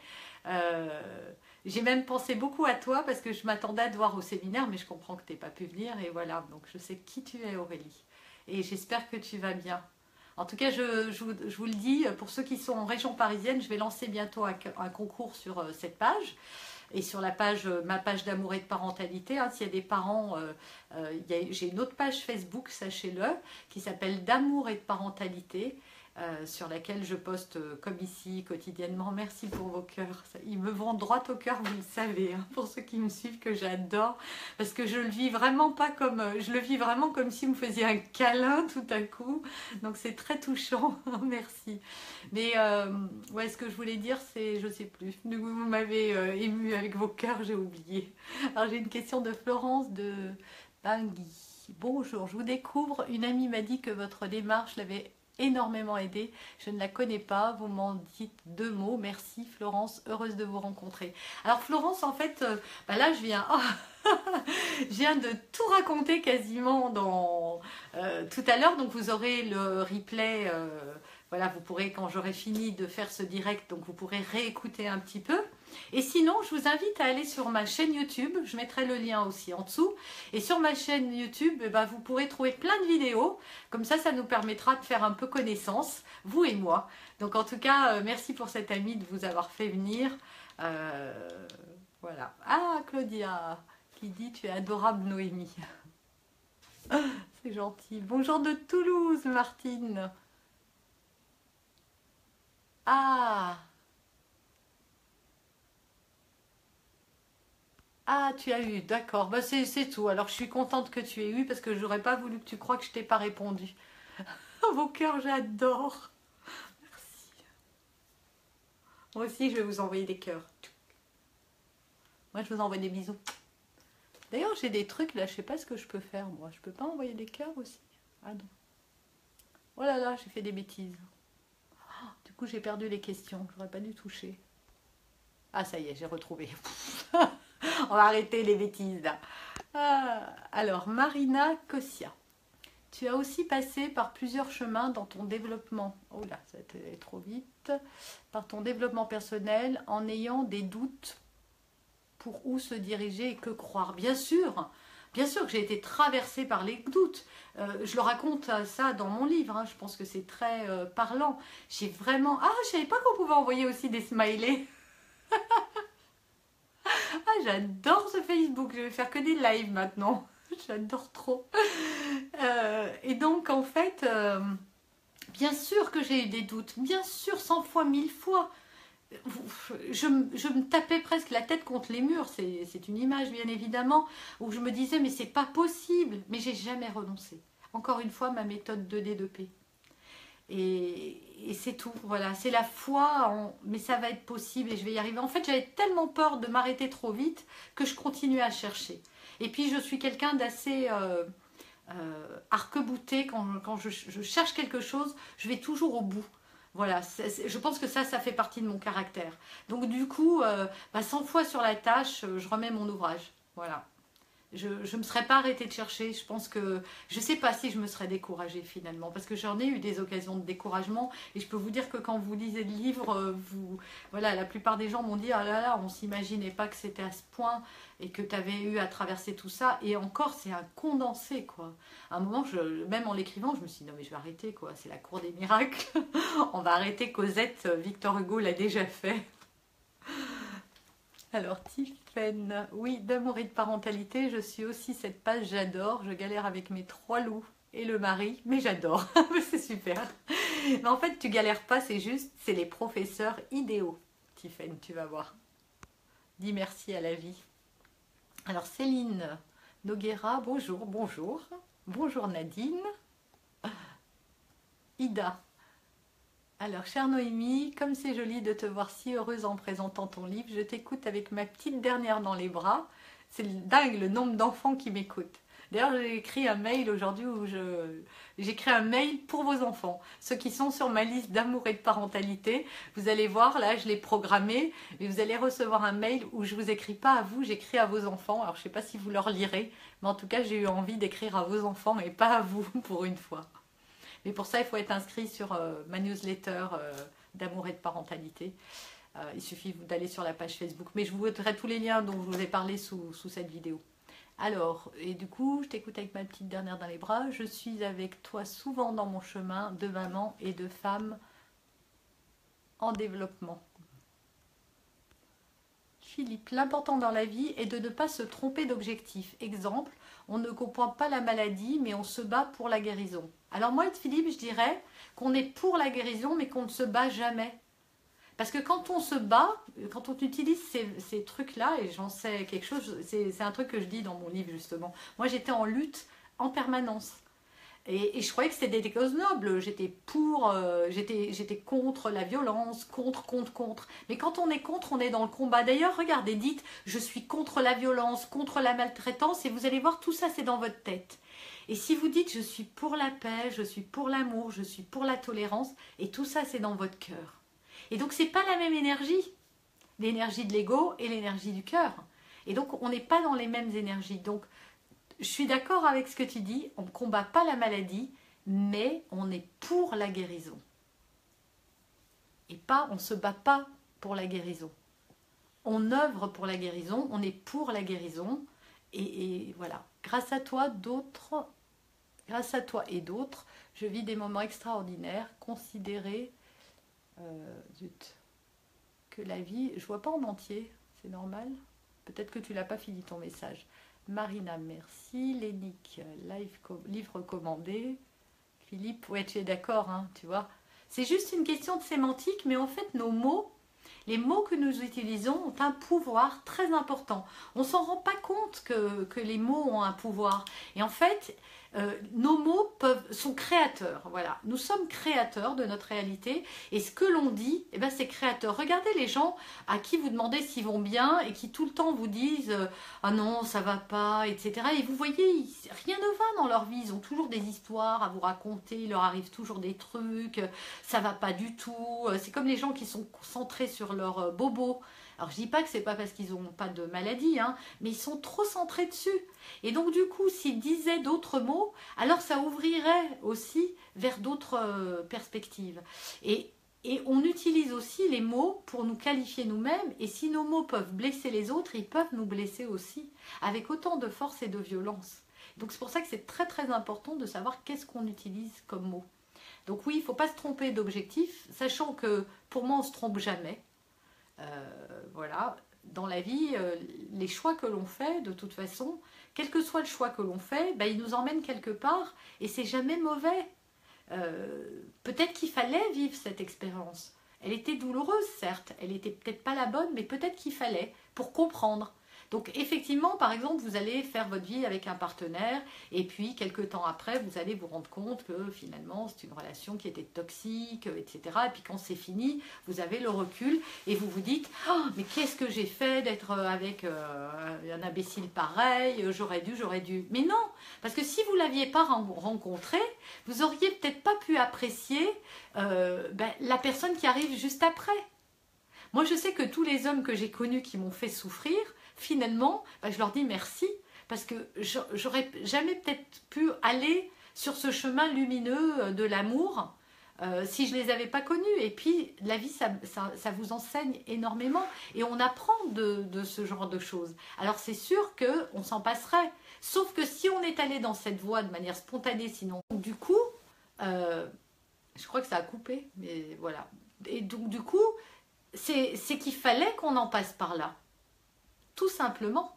J'ai même pensé beaucoup à toi parce que je m'attendais à te voir au séminaire, mais je comprends que tu n'aies pas pu venir. Et voilà, donc je sais qui tu es, Aurélie. Et j'espère que tu vas bien. En tout cas, je vous le dis, pour ceux qui sont en région parisienne, je vais lancer bientôt un concours sur cette page. Et sur la page, ma page d'amour et de parentalité, hein, s'il y a des parents, j'ai une autre page Facebook, sachez-le, qui s'appelle d'amour et de parentalité, sur laquelle je poste comme ici quotidiennement. Merci pour vos cœurs, ils me vont droit au cœur, vous le savez, hein, pour ceux qui me suivent, que j'adore, parce que je le vis vraiment pas comme, je le vis vraiment comme si vous me faisiez un câlin tout à coup, donc c'est très touchant. Merci. Mais ouais, ce que je voulais dire, c'est, je sais plus, vous m'avez ému avec vos cœurs, j'ai oublié. Alors j'ai une question de Florence de Bangui. Bonjour, je vous découvre, une amie m'a dit que votre démarche l'avait énormément aidé. Je ne la connais pas, vous m'en dites 2 mots. Merci Florence, heureuse de vous rencontrer. Alors Florence, en fait, là je viens, je viens de tout raconter quasiment dans tout à l'heure, donc vous aurez le replay. Voilà, vous pourrez, quand j'aurai fini de faire ce direct, donc vous pourrez réécouter un petit peu. Et sinon, je vous invite à aller sur ma chaîne YouTube. Je mettrai le lien aussi en dessous. Et sur ma chaîne YouTube, vous pourrez trouver plein de vidéos. Comme ça nous permettra de faire un peu connaissance, vous et moi. Donc en tout cas, merci pour cette amie de vous avoir fait venir. Voilà. Ah, Claudia, qui dit « Tu es adorable, Noémie ». C'est gentil. Bonjour de Toulouse, Martine. Ah, tu as eu, d'accord. Bah, c'est tout. Alors, je suis contente que tu aies eu parce que j'aurais pas voulu que tu crois que je t'ai pas répondu. Vos cœurs, j'adore. Merci. Moi aussi, je vais vous envoyer des cœurs. Moi, je vous envoie des bisous. D'ailleurs, j'ai des trucs là, je sais pas ce que je peux faire, moi. Je peux pas envoyer des cœurs aussi? Ah non. Oh là là, j'ai fait des bêtises. Du coup, j'ai perdu les questions. J'aurais pas dû toucher. Ah, ça y est, j'ai retrouvé. On va arrêter les bêtises là. Alors, Marina Kossia. Tu as aussi passé par plusieurs chemins dans ton développement. Oh là, ça a été trop vite. Par ton développement personnel, en ayant des doutes pour où se diriger et que croire. Bien sûr que j'ai été traversée par les doutes. Je le raconte ça dans mon livre. Hein. Je pense que c'est très parlant. J'ai vraiment... Ah, je savais pas qu'on pouvait envoyer aussi des smileys. Ah, j'adore ce Facebook. Je vais faire que des lives maintenant. J'adore trop. Et donc, en fait, bien sûr que j'ai eu des doutes. Bien sûr, 100 fois, 1000 fois. Je me tapais presque la tête contre les murs. C'est une image, bien évidemment, où je me disais, mais c'est pas possible. Mais j'ai jamais renoncé. Encore une fois, ma méthode 2D2P. Et c'est tout, voilà, c'est la foi, mais ça va être possible et je vais y arriver. En fait, j'avais tellement peur de m'arrêter trop vite que je continuais à chercher. Et puis, je suis quelqu'un d'assez arc-bouté. Quand je cherche quelque chose, je vais toujours au bout. Voilà, je pense que ça fait partie de mon caractère. Donc, du coup, 100 fois sur la tâche, je remets mon ouvrage. Voilà. Je ne me serais pas arrêtée de chercher. Je pense que... Je ne sais pas si je me serais découragée finalement. Parce que j'en ai eu des occasions de découragement. Et je peux vous dire que quand vous lisez le livre, voilà, la plupart des gens m'ont dit « Ah là là, on ne s'imaginait pas que c'était à ce point. » Et que tu avais eu à traverser tout ça. Et encore, c'est un condensé, quoi. À un moment, même en l'écrivant, je me suis dit « Non mais je vais arrêter, quoi. C'est la cour des miracles. On va arrêter Cosette. Victor Hugo l'a déjà fait. » Alors, Tiffaine, oui, d'amour et de parentalité, je suis aussi cette page, j'adore. Je galère avec mes 3 loups et le mari, mais j'adore, c'est super. Mais en fait, tu galères pas, c'est juste, c'est les professeurs idéaux, Tiffaine, tu vas voir. Dis merci à la vie. Alors, Céline Noguera, bonjour, bonjour. Bonjour Nadine. Ida. Alors, chère Noémie, comme c'est joli de te voir si heureuse en présentant ton livre, je t'écoute avec ma petite dernière dans les bras. C'est dingue le nombre d'enfants qui m'écoutent. D'ailleurs, j'ai écrit un mail aujourd'hui où j'écris un mail pour vos enfants. Ceux qui sont sur ma liste d'amour et de parentalité, vous allez voir, là, je l'ai programmé, et vous allez recevoir un mail où je ne vous écris pas à vous, j'écris à vos enfants. Alors, je ne sais pas si vous leur lirez, mais en tout cas, j'ai eu envie d'écrire à vos enfants et pas à vous pour une fois. Mais pour ça, il faut être inscrit sur ma newsletter d'amour et de parentalité. Il suffit d'aller sur la page Facebook. Mais je vous mettrai tous les liens dont je vous ai parlé sous cette vidéo. Alors, et du coup, je t'écoute avec ma petite dernière dans les bras. Je suis avec toi souvent dans mon chemin de maman et de femme en développement. Philippe, l'important dans la vie est de ne pas se tromper d'objectif. Exemple, on ne comprend pas la maladie, mais on se bat pour la guérison. Alors moi, Philippe, je dirais qu'on est pour la guérison, mais qu'on ne se bat jamais. Parce que quand on se bat, quand on utilise ces trucs-là, et j'en sais quelque chose, c'est un truc que je dis dans mon livre justement. Moi, j'étais en lutte en permanence. Et je croyais que c'était des causes nobles. J'étais contre la violence, contre. Mais quand on est contre, on est dans le combat. D'ailleurs, regardez, dites, je suis contre la violence, contre la maltraitance, et vous allez voir, tout ça, c'est dans votre tête. Et si vous dites, je suis pour la paix, je suis pour l'amour, je suis pour la tolérance, et tout ça, c'est dans votre cœur. Et donc, ce n'est pas la même énergie, l'énergie de l'ego et l'énergie du cœur. Et donc, on n'est pas dans les mêmes énergies. Donc, je suis d'accord avec ce que tu dis, on ne combat pas la maladie, mais on est pour la guérison. Et pas, on ne se bat pas pour la guérison. On œuvre pour la guérison, on est pour la guérison. Et voilà, grâce à toi et d'autres, je vis des moments extraordinaires, considérer que la vie, je vois pas en entier, c'est normal. Peut-être que tu l'as pas fini ton message. Marina, merci. Lénique, livre commandé. Philippe, ouais, tu es d'accord, hein, tu vois. C'est juste une question de sémantique, mais en fait, nos mots, les mots que nous utilisons ont un pouvoir très important. On ne s'en rend pas compte que les mots ont un pouvoir. Et en fait, nos mots sont créateurs. Voilà. Nous sommes créateurs de notre réalité. Et ce que l'on dit, eh ben, c'est créateur. Regardez les gens à qui vous demandez s'ils vont bien et qui tout le temps vous disent « Ah non, ça va pas, etc. » Et vous voyez, rien ne va dans leur vie. Ils ont toujours des histoires à vous raconter. Il leur arrive toujours des trucs. Ça va pas du tout. C'est comme les gens qui sont concentrés sur leur bobo. Alors je dis pas que c'est pas parce qu'ils n'ont pas de maladie, hein, mais ils sont trop centrés dessus. Et donc du coup, s'ils disaient d'autres mots, alors ça ouvrirait aussi vers d'autres perspectives. Et on utilise aussi les mots pour nous qualifier nous-mêmes. Et si nos mots peuvent blesser les autres, ils peuvent nous blesser aussi, avec autant de force et de violence. Donc c'est pour ça que c'est très très important de savoir qu'est-ce qu'on utilise comme mot. Donc oui, il ne faut pas se tromper d'objectif, sachant que pour moi, on ne se trompe jamais. Voilà, dans la vie, les choix que l'on fait, de toute façon, quel que soit le choix que l'on fait, ben, il nous emmène quelque part et c'est jamais mauvais. Peut-être qu'il fallait vivre cette expérience. Elle était douloureuse, certes, elle n'était peut-être pas la bonne, mais peut-être qu'il fallait pour comprendre. Donc effectivement, par exemple, vous allez faire votre vie avec un partenaire et puis quelques temps après, vous allez vous rendre compte que finalement, c'est une relation qui était toxique, etc. Et puis quand c'est fini, vous avez le recul et vous vous dites « Oh, mais qu'est-ce que j'ai fait d'être avec un imbécile pareil, j'aurais dû. » Mais non, parce que si vous ne l'aviez pas rencontré, vous auriez peut-être pas pu apprécier la personne qui arrive juste après. Moi, je sais que tous les hommes que j'ai connus qui m'ont fait souffrir, finalement, je leur dis merci, parce que j'aurais jamais peut-être pu aller sur ce chemin lumineux de l'amour si je ne les avais pas connus. Et puis, la vie, ça vous enseigne énormément, et on apprend de ce genre de choses. Alors, c'est sûr qu'on s'en passerait, sauf que si on est allé dans cette voie de manière spontanée, sinon, du coup, je crois que ça a coupé, mais voilà. Et donc, du coup, c'est qu'il fallait qu'on en passe par là. Tout simplement.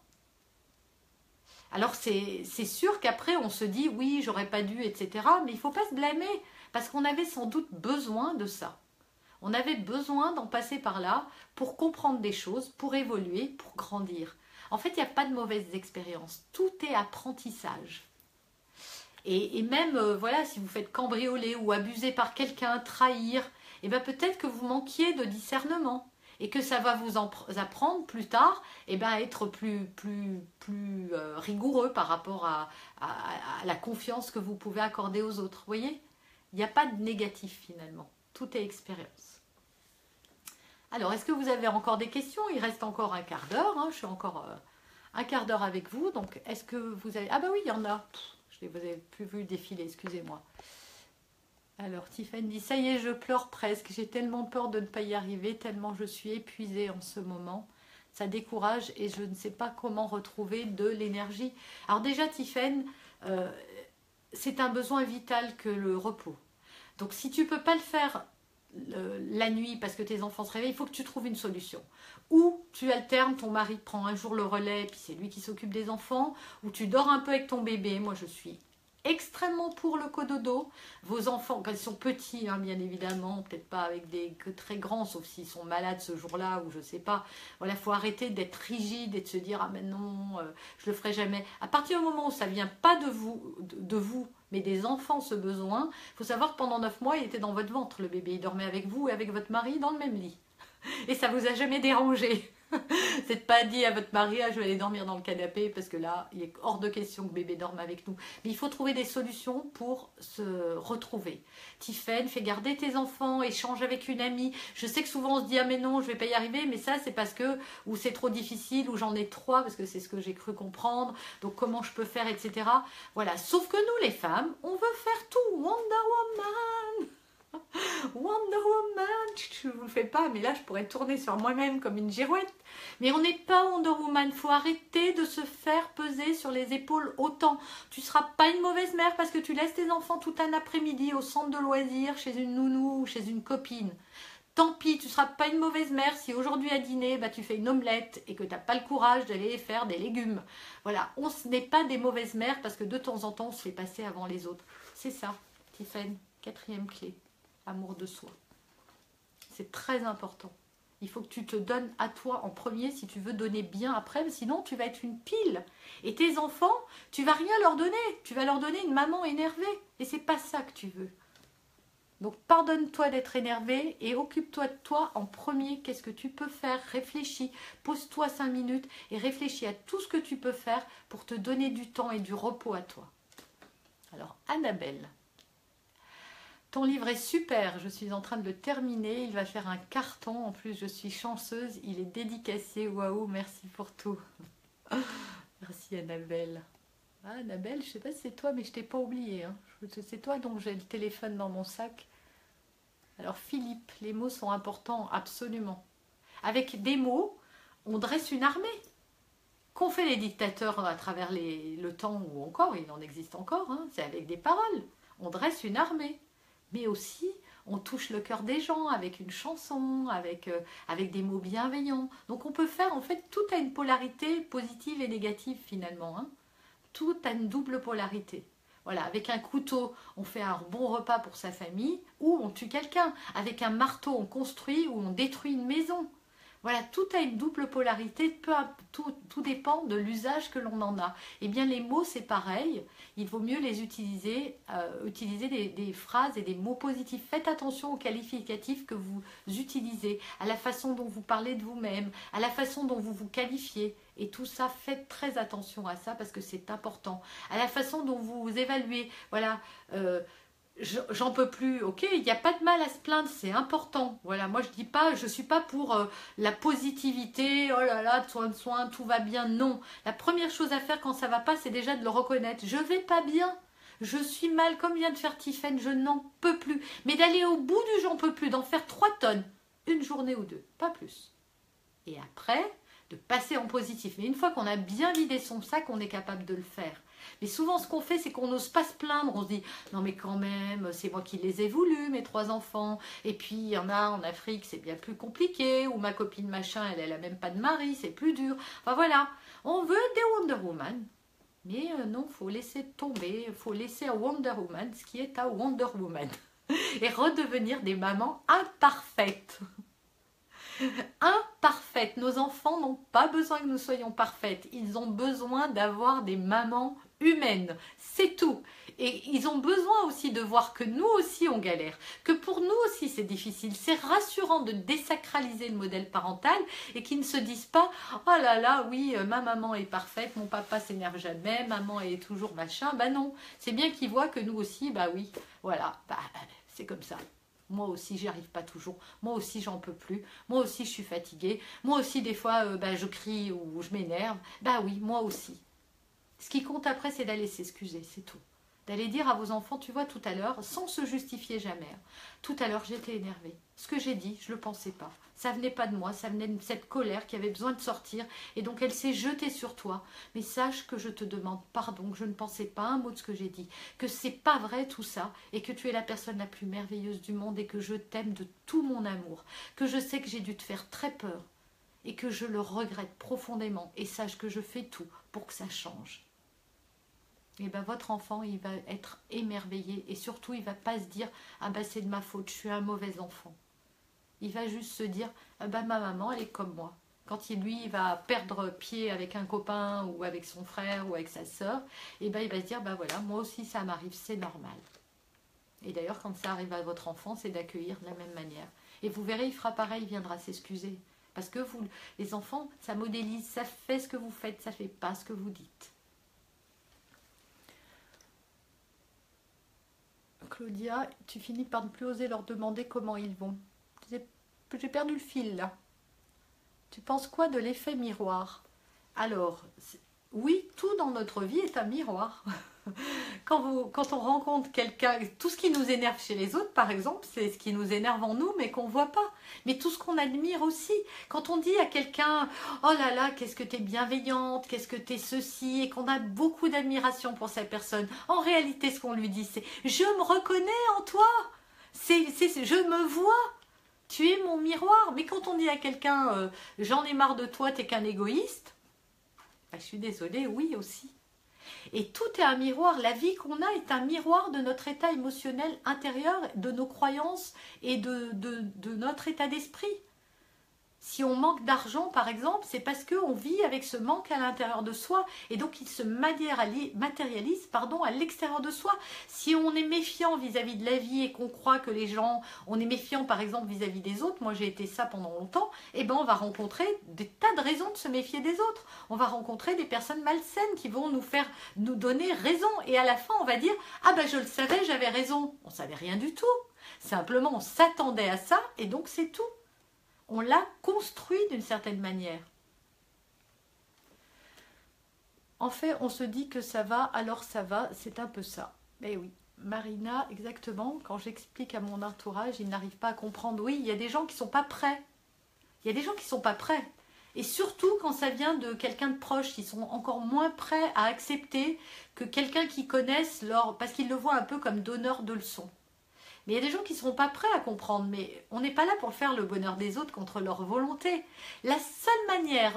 Alors c'est sûr qu'après on se dit oui j'aurais pas dû, etc. Mais il ne faut pas se blâmer parce qu'on avait sans doute besoin de ça. On avait besoin d'en passer par là pour comprendre des choses, pour évoluer, pour grandir. En fait, il n'y a pas de mauvaises expériences. Tout est apprentissage. Et même, voilà, si vous faites cambrioler ou abuser par quelqu'un, trahir, et bien peut-être que vous manquiez de discernement. Et que ça va vous apprendre plus tard à être plus rigoureux par rapport à la confiance que vous pouvez accorder aux autres. Vous voyez, il n'y a pas de négatif finalement. Tout est expérience. Alors, est-ce que vous avez encore des questions? Il reste encore un quart d'heure. Hein, je suis encore un quart d'heure avec vous. Donc, est-ce que vous avez... Ah bah oui, il y en a. Je ne vous ai plus vu défiler, excusez-moi. Alors, Tiffany dit, ça y est, je pleure presque. J'ai tellement peur de ne pas y arriver, tellement je suis épuisée en ce moment. Ça décourage et je ne sais pas comment retrouver de l'énergie. Alors déjà, Tiffany, c'est un besoin vital que le repos. Donc, si tu ne peux pas le faire la nuit parce que tes enfants se réveillent, il faut que tu trouves une solution. Ou tu alternes, ton mari prend un jour le relais, puis c'est lui qui s'occupe des enfants, ou tu dors un peu avec ton bébé. Moi, je suis extrêmement pour le cododo. Vos enfants, quand ils sont petits, hein, bien évidemment, peut-être pas avec des que très grands, sauf s'ils sont malades ce jour-là, ou je sais pas. Voilà, il faut arrêter d'être rigide et de se dire, ah mais non, je le ferai jamais. À partir du moment où ça vient pas de vous, mais des enfants, ce besoin, il faut savoir que pendant 9 mois, il était dans votre ventre, le bébé. Il dormait avec vous et avec votre mari dans le même lit. Et ça vous a jamais dérangé. C'est pas dit à votre mari, ah, je vais aller dormir dans le canapé, parce que là, il est hors de question que bébé dorme avec nous. Mais il faut trouver des solutions pour se retrouver. Tiffany, fais garder tes enfants, échange avec une amie. Je sais que souvent on se dit, ah mais non, je vais pas y arriver, mais ça c'est parce que, ou c'est trop difficile, ou j'en ai 3, parce que c'est ce que j'ai cru comprendre, donc comment je peux faire, etc. Voilà, sauf que nous les femmes, on veut faire tout. Wonder Woman, Wonder Woman, je ne vous le fais pas, mais là je pourrais tourner sur moi-même comme une girouette. Mais on n'est pas Wonder Woman, il faut arrêter de se faire peser sur les épaules autant. Tu ne seras pas une mauvaise mère parce que tu laisses tes enfants tout un après-midi au centre de loisirs, chez une nounou ou chez une copine. Tant pis, tu ne seras pas une mauvaise mère si aujourd'hui à dîner, tu fais une omelette et que tu n'as pas le courage d'aller faire des légumes. Voilà, on n'est pas des mauvaises mères parce que de temps en temps on se fait passer avant les autres. C'est ça, Tiffany, 4e clé. Amour de soi. C'est très important. Il faut que tu te donnes à toi en premier si tu veux donner bien après, sinon tu vas être une pile. Et tes enfants, tu vas rien leur donner. Tu vas leur donner une maman énervée. Et c'est pas ça que tu veux. Donc pardonne-toi d'être énervé et occupe-toi de toi en premier. Qu'est-ce que tu peux faire? Réfléchis. Pose-toi 5 minutes et réfléchis à tout ce que tu peux faire pour te donner du temps et du repos à toi. Alors, Annabelle. Ton livre est super, je suis en train de le terminer, il va faire un carton, en plus je suis chanceuse, il est dédicacé, waouh, merci pour tout. Merci Annabelle. Ah, Annabelle, je ne sais pas si c'est toi, mais je ne t'ai pas oublié, hein. C'est toi dont j'ai le téléphone dans mon sac. Alors Philippe, les mots sont importants, absolument. Avec des mots, on dresse une armée. Qu'ont fait les dictateurs à travers le temps, ou encore, il en existe encore, hein, c'est avec des paroles. On dresse une armée. Mais aussi, on touche le cœur des gens avec une chanson, avec des mots bienveillants. Donc on peut faire, en fait, tout a une polarité positive et négative finalement. Hein. Tout a une double polarité. Voilà, avec un couteau, on fait un bon repas pour sa famille, ou on tue quelqu'un. Avec un marteau, on construit ou on détruit une maison. Voilà, tout a une double polarité, tout dépend de l'usage que l'on en a. Eh bien, les mots, c'est pareil. Il vaut mieux les utiliser, des phrases et des mots positifs. Faites attention aux qualificatifs que vous utilisez, à la façon dont vous parlez de vous-même, à la façon dont vous vous qualifiez. Et tout ça, faites très attention à ça parce que c'est important. À la façon dont vous vous évaluez. Voilà, j'en peux plus, ok, il n'y a pas de mal à se plaindre, c'est important. Voilà, moi je dis pas, je suis pas pour la positivité, oh là là, soin, tout va bien. Non, la première chose à faire quand ça va pas, c'est déjà de le reconnaître. Je vais pas bien, je suis mal, comme vient de faire Tiffany, je n'en peux plus. Mais d'aller au bout du j'en peux plus, d'en faire 3 tonnes, une journée ou 2, pas plus. Et après, de passer en positif. Mais une fois qu'on a bien vidé son sac, on est capable de le faire. Mais souvent, ce qu'on fait, c'est qu'on n'ose pas se plaindre. On se dit, non mais quand même, c'est moi qui les ai voulus, mes 3 enfants. Et puis, il y en a en Afrique, c'est bien plus compliqué. Ou ma copine machin, elle a même pas de mari, c'est plus dur. Enfin voilà, on veut des Wonder Woman. Mais non, il faut laisser tomber, il faut laisser à Wonder Woman ce qui est à Wonder Woman. et redevenir des mamans imparfaites. Imparfaites. Nos enfants n'ont pas besoin que nous soyons parfaites. Ils ont besoin d'avoir des mamans humaines. C'est tout. Et ils ont besoin aussi de voir que nous aussi on galère, que pour nous aussi c'est difficile. C'est rassurant de désacraliser le modèle parental et qu'ils ne se disent pas « Oh là là, oui, ma maman est parfaite, mon papa s'énerve jamais, maman est toujours machin. » Bah non, c'est bien qu'ils voient que nous aussi, bah oui, voilà, bah, c'est comme ça. Moi aussi, j'y arrive pas toujours. Moi aussi, j'en peux plus. Moi aussi, je suis fatiguée. Moi aussi, des fois, bah, je crie ou je m'énerve. Bah oui, moi aussi. Ce qui compte après, c'est d'aller s'excuser, c'est tout. D'aller dire à vos enfants, tu vois, tout à l'heure, sans se justifier jamais. Tout à l'heure, j'étais énervée. Ce que j'ai dit, je ne le pensais pas. Ça venait pas de moi, ça venait de cette colère qui avait besoin de sortir. Et donc, elle s'est jetée sur toi. Mais sache que je te demande pardon, que je ne pensais pas un mot de ce que j'ai dit. Que c'est pas vrai tout ça. Et que tu es la personne la plus merveilleuse du monde et que je t'aime de tout mon amour. Que je sais que j'ai dû te faire très peur. Et que je le regrette profondément. Et sache que je fais tout pour que ça change. Et ben votre enfant, il va être émerveillé et surtout, il ne va pas se dire « Ah ben c'est de ma faute, je suis un mauvais enfant ». Il va juste se dire « Ah ben ma maman, elle est comme moi ». Quand il va perdre pied avec un copain ou avec son frère ou avec sa sœur, et ben il va se dire « Ben voilà, moi aussi ça m'arrive, c'est normal ». Et d'ailleurs, quand ça arrive à votre enfant, c'est d'accueillir de la même manière. Et vous verrez, il fera pareil, il viendra s'excuser. Parce que vous, les enfants, ça modélise, ça fait ce que vous faites, ça ne fait pas ce que vous dites. Claudia, tu finis par ne plus oser leur demander comment ils vont. J'ai perdu le fil là. Tu penses quoi de l'effet miroir? Alors, oui, tout dans notre vie est un miroir. Quand on rencontre quelqu'un, tout ce qui nous énerve chez les autres, par exemple, c'est ce qui nous énerve en nous, mais qu'on ne voit pas. Mais tout ce qu'on admire aussi. Quand on dit à quelqu'un « Oh là là, qu'est-ce que tu es bienveillante, qu'est-ce que tu es ceci », et qu'on a beaucoup d'admiration pour cette personne, en réalité, ce qu'on lui dit, c'est « Je me reconnais en toi, je me vois, tu es mon miroir ». Mais quand on dit à quelqu'un « J'en ai marre de toi, t'es qu'un égoïste », ben, je suis désolée, oui aussi. Et tout est un miroir, la vie qu'on a est un miroir de notre état émotionnel intérieur, de nos croyances et de notre état d'esprit. Si on manque d'argent, par exemple, c'est parce qu'on vit avec ce manque à l'intérieur de soi et donc il se matérialise à l'extérieur de soi. Si on est méfiant vis-à-vis de la vie et qu'on croit que les gens, on est méfiant par exemple vis-à-vis des autres, moi j'ai été ça pendant longtemps, et ben on va rencontrer des tas de raisons de se méfier des autres. On va rencontrer des personnes malsaines qui vont nous donner raison et à la fin on va dire « Ah ben je le savais, j'avais raison ». On ne savait rien du tout. Simplement on s'attendait à ça et donc c'est tout. On l'a construit d'une certaine manière. En fait, on se dit que ça va, alors ça va, c'est un peu ça. Mais oui, Marina, exactement, quand j'explique à mon entourage, ils n'arrivent pas à comprendre. Oui, il y a des gens qui ne sont pas prêts. Il y a des gens qui ne sont pas prêts. Et surtout quand ça vient de quelqu'un de proche, qui sont encore moins prêts à accepter que quelqu'un qu'ils connaissent, parce qu'ils le voient un peu comme donneur de leçons. Mais il y a des gens qui ne seront pas prêts à comprendre, mais on n'est pas là pour faire le bonheur des autres contre leur volonté. La seule manière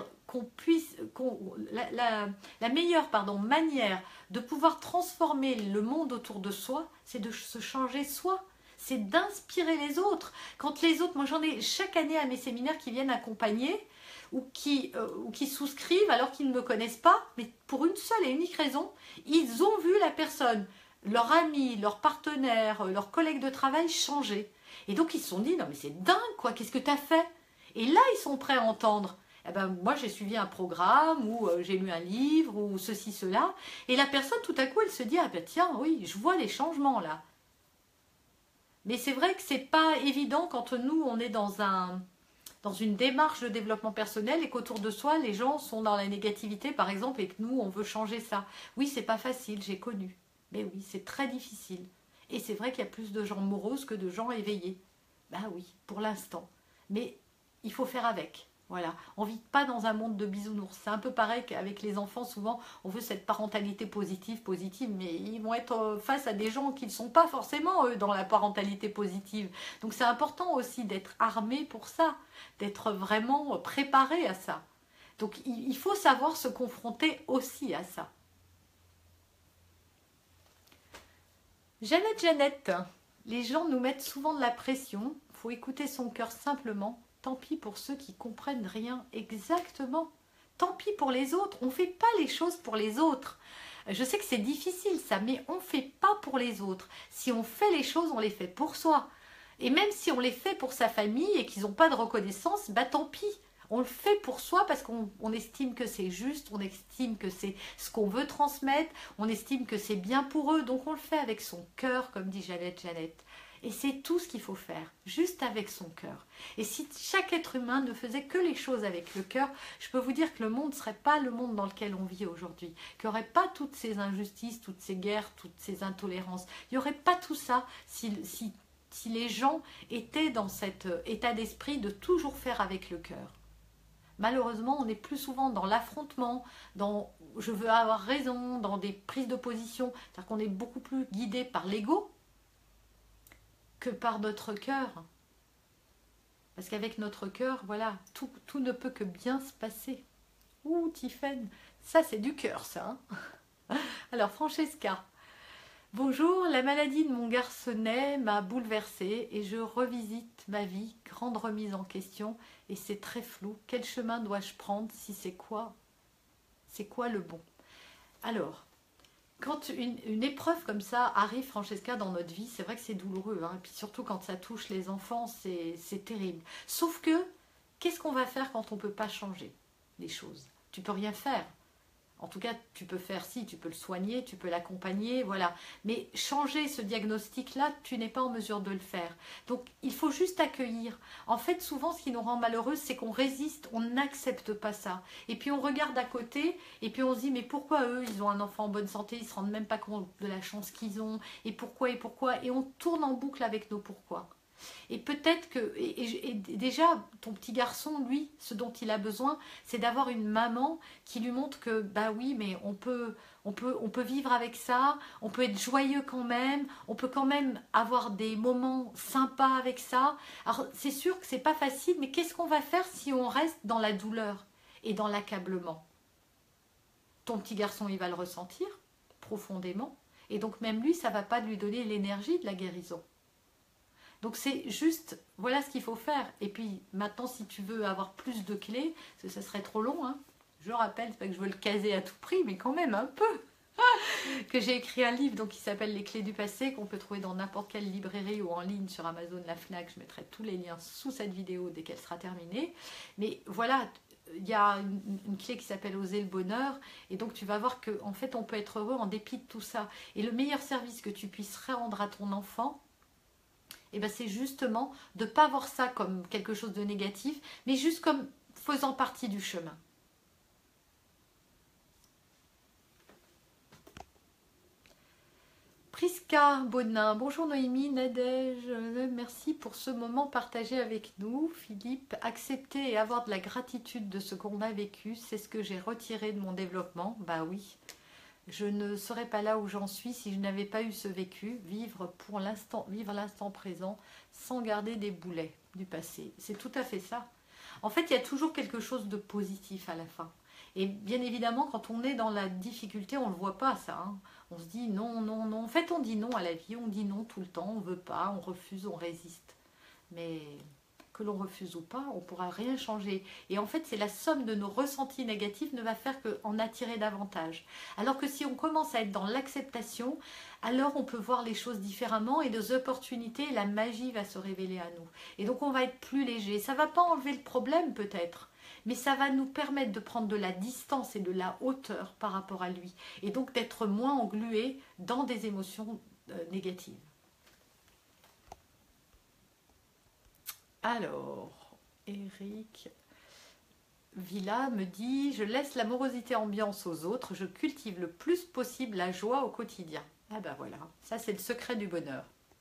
la meilleure manière de pouvoir transformer le monde autour de soi, c'est de se changer soi. C'est d'inspirer les autres. Quand les autres, moi j'en ai chaque année à mes séminaires qui viennent accompagner ou qui souscrivent alors qu'ils ne me connaissent pas, mais pour une seule et unique raison, ils ont vu la personne, leur ami, leur partenaire, leur collègue de travail changer. Et donc ils se sont dit, non mais c'est dingue quoi, qu'est-ce que tu as fait? Et là ils sont prêts à entendre. Eh ben, moi j'ai suivi un programme ou j'ai lu un livre ou ceci, cela. Et la personne tout à coup elle se dit, ah ben tiens, oui, je vois les changements là. Mais c'est vrai que c'est pas évident quand nous on est dans une démarche de développement personnel et qu'autour de soi les gens sont dans la négativité par exemple et que nous on veut changer ça. Oui, c'est pas facile, j'ai connu. Mais oui, c'est très difficile. Et c'est vrai qu'il y a plus de gens moroses que de gens éveillés. Ben oui, pour l'instant. Mais il faut faire avec. Voilà. On ne vit pas dans un monde de bisounours. C'est un peu pareil qu'avec les enfants. Souvent, on veut cette parentalité positive, mais ils vont être face à des gens qui ne sont pas forcément, eux, dans la parentalité positive. Donc c'est important aussi d'être armé pour ça, d'être vraiment préparé à ça. Donc il faut savoir se confronter aussi à ça. Jeannette, Les gens nous mettent souvent de la pression. Il faut écouter son cœur simplement. Tant pis pour ceux qui comprennent rien. Exactement. Tant pis pour les autres. On ne fait pas les choses pour les autres. Je sais que c'est difficile ça, mais on ne fait pas pour les autres. Si on fait les choses, on les fait pour soi. Et même si on les fait pour sa famille et qu'ils n'ont pas de reconnaissance, bah tant pis. On le fait pour soi parce qu'on estime que c'est juste, on estime que c'est ce qu'on veut transmettre, on estime que c'est bien pour eux, donc on le fait avec son cœur, comme dit Jeannette. Et c'est tout ce qu'il faut faire, juste avec son cœur. Et si chaque être humain ne faisait que les choses avec le cœur, je peux vous dire que le monde ne serait pas le monde dans lequel on vit aujourd'hui, qu'il n'y aurait pas toutes ces injustices, toutes ces guerres, toutes ces intolérances. Il n'y aurait pas tout ça si les gens étaient dans cet état d'esprit de toujours faire avec le cœur. Malheureusement, on est plus souvent dans l'affrontement, dans je veux avoir raison, dans des prises de position. C'est-à-dire qu'on est beaucoup plus guidé par l'ego que par notre cœur. Parce qu'avec notre cœur, voilà, tout ne peut que bien se passer. Ouh, Tiffaine, ça c'est du cœur, ça. Hein. Alors, Francesca. Bonjour, la maladie de mon garçonnet m'a bouleversée et je revisite ma vie, grande remise en question et c'est très flou. Quel chemin dois-je prendre si c'est quoi le bon? Alors, quand une épreuve comme ça arrive, Francesca, dans notre vie, c'est vrai que c'est douloureux. Hein, et puis surtout quand ça touche les enfants, c'est terrible. Sauf que, qu'est-ce qu'on va faire quand on ne peut pas changer les choses? Tu peux rien faire. En tout cas, tu peux faire tu peux le soigner, tu peux l'accompagner, voilà. Mais changer ce diagnostic-là, tu n'es pas en mesure de le faire. Donc, il faut juste accueillir. En fait, souvent, ce qui nous rend malheureuses, c'est qu'on résiste, on n'accepte pas ça. Et puis, on regarde à côté, et puis on se dit, mais pourquoi eux, ils ont un enfant en bonne santé, ils ne se rendent même pas compte de la chance qu'ils ont, et pourquoi, et on tourne en boucle avec nos pourquoi. Et peut-être que, et déjà, ton petit garçon, lui, ce dont il a besoin, c'est d'avoir une maman qui lui montre que, bah oui, mais on peut vivre avec ça, on peut être joyeux quand même, on peut quand même avoir des moments sympas avec ça. Alors, c'est sûr que c'est pas facile, mais qu'est-ce qu'on va faire si on reste dans la douleur et dans l'accablement? Ton petit garçon, il va le ressentir profondément, et donc même lui, ça va pas lui donner l'énergie de la guérison. Donc c'est juste, voilà ce qu'il faut faire. Et puis maintenant, si tu veux avoir plus de clés, parce que ça serait trop long, hein, je rappelle, c'est pas que je veux le caser à tout prix, mais quand même un peu, que j'ai écrit un livre donc, qui s'appelle Les clés du passé, qu'on peut trouver dans n'importe quelle librairie ou en ligne sur Amazon, la Fnac. Je mettrai tous les liens sous cette vidéo dès qu'elle sera terminée. Mais voilà, il y a une clé qui s'appelle Oser le bonheur, et donc tu vas voir qu'en fait on peut être heureux en dépit de tout ça. Et le meilleur service que tu puisses rendre à ton enfant, et ben c'est justement de ne pas voir ça comme quelque chose de négatif, mais juste comme faisant partie du chemin. Prisca Bonin, bonjour Noémie, Nadège, merci pour ce moment partagé avec nous. Philippe, accepter et avoir de la gratitude de ce qu'on a vécu, c'est ce que j'ai retiré de mon développement. Bah oui, je ne serais pas là où j'en suis si je n'avais pas eu ce vécu. Vivre l'instant présent sans garder des boulets du passé. C'est tout à fait ça. En fait, il y a toujours quelque chose de positif à la fin. Et bien évidemment, quand on est dans la difficulté, on ne le voit pas ça. Hein. On se dit non, non, non. En fait, on dit non à la vie, on dit non tout le temps, on ne veut pas, on refuse, on résiste. Mais que l'on refuse ou pas, on ne pourra rien changer. Et en fait, c'est la somme de nos ressentis négatifs ne va faire qu'en attirer davantage. Alors que si on commence à être dans l'acceptation, alors on peut voir les choses différemment et nos opportunités, la magie va se révéler à nous. Et donc on va être plus léger. Ça ne va pas enlever le problème peut-être, mais ça va nous permettre de prendre de la distance et de la hauteur par rapport à lui. Et donc d'être moins englué dans des émotions négatives. Alors, Eric Villa me dit « Je laisse l'amorosité ambiance aux autres, je cultive le plus possible la joie au quotidien. » Ah ben voilà, ça c'est le secret du bonheur.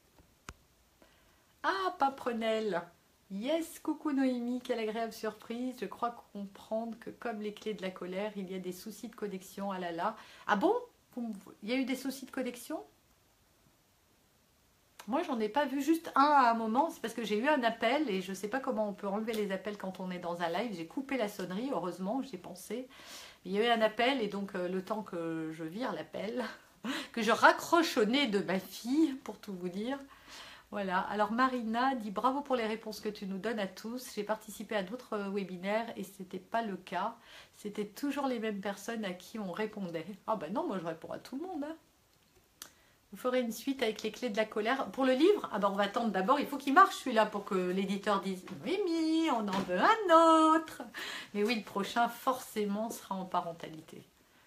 Ah, Paprenelle. Yes, coucou Noémie, quelle agréable surprise. Je crois comprendre que comme les clés de la colère, il y a des soucis de connexion. Ah là là. Ah bon? Il y a eu des soucis de connexion? Moi, j'en ai pas vu juste un à un moment. C'est parce que j'ai eu un appel et je ne sais pas comment on peut enlever les appels quand on est dans un live. J'ai coupé la sonnerie, heureusement, j'y ai pensé. Il y a eu un appel et donc le temps que je vire l'appel, que je raccroche au nez de ma fille, pour tout vous dire. Voilà, alors Marina dit bravo pour les réponses que tu nous donnes à tous. J'ai participé à d'autres webinaires et ce n'était pas le cas. C'était toujours les mêmes personnes à qui on répondait. Ah ben non, moi je réponds à tout le monde. Hein. Vous ferez une suite avec les clés de la colère. Pour le livre, ah ben on va attendre d'abord, il faut qu'il marche celui-là pour que l'éditeur dise Mimi, on en veut un autre. Mais oui, le prochain forcément sera en parentalité.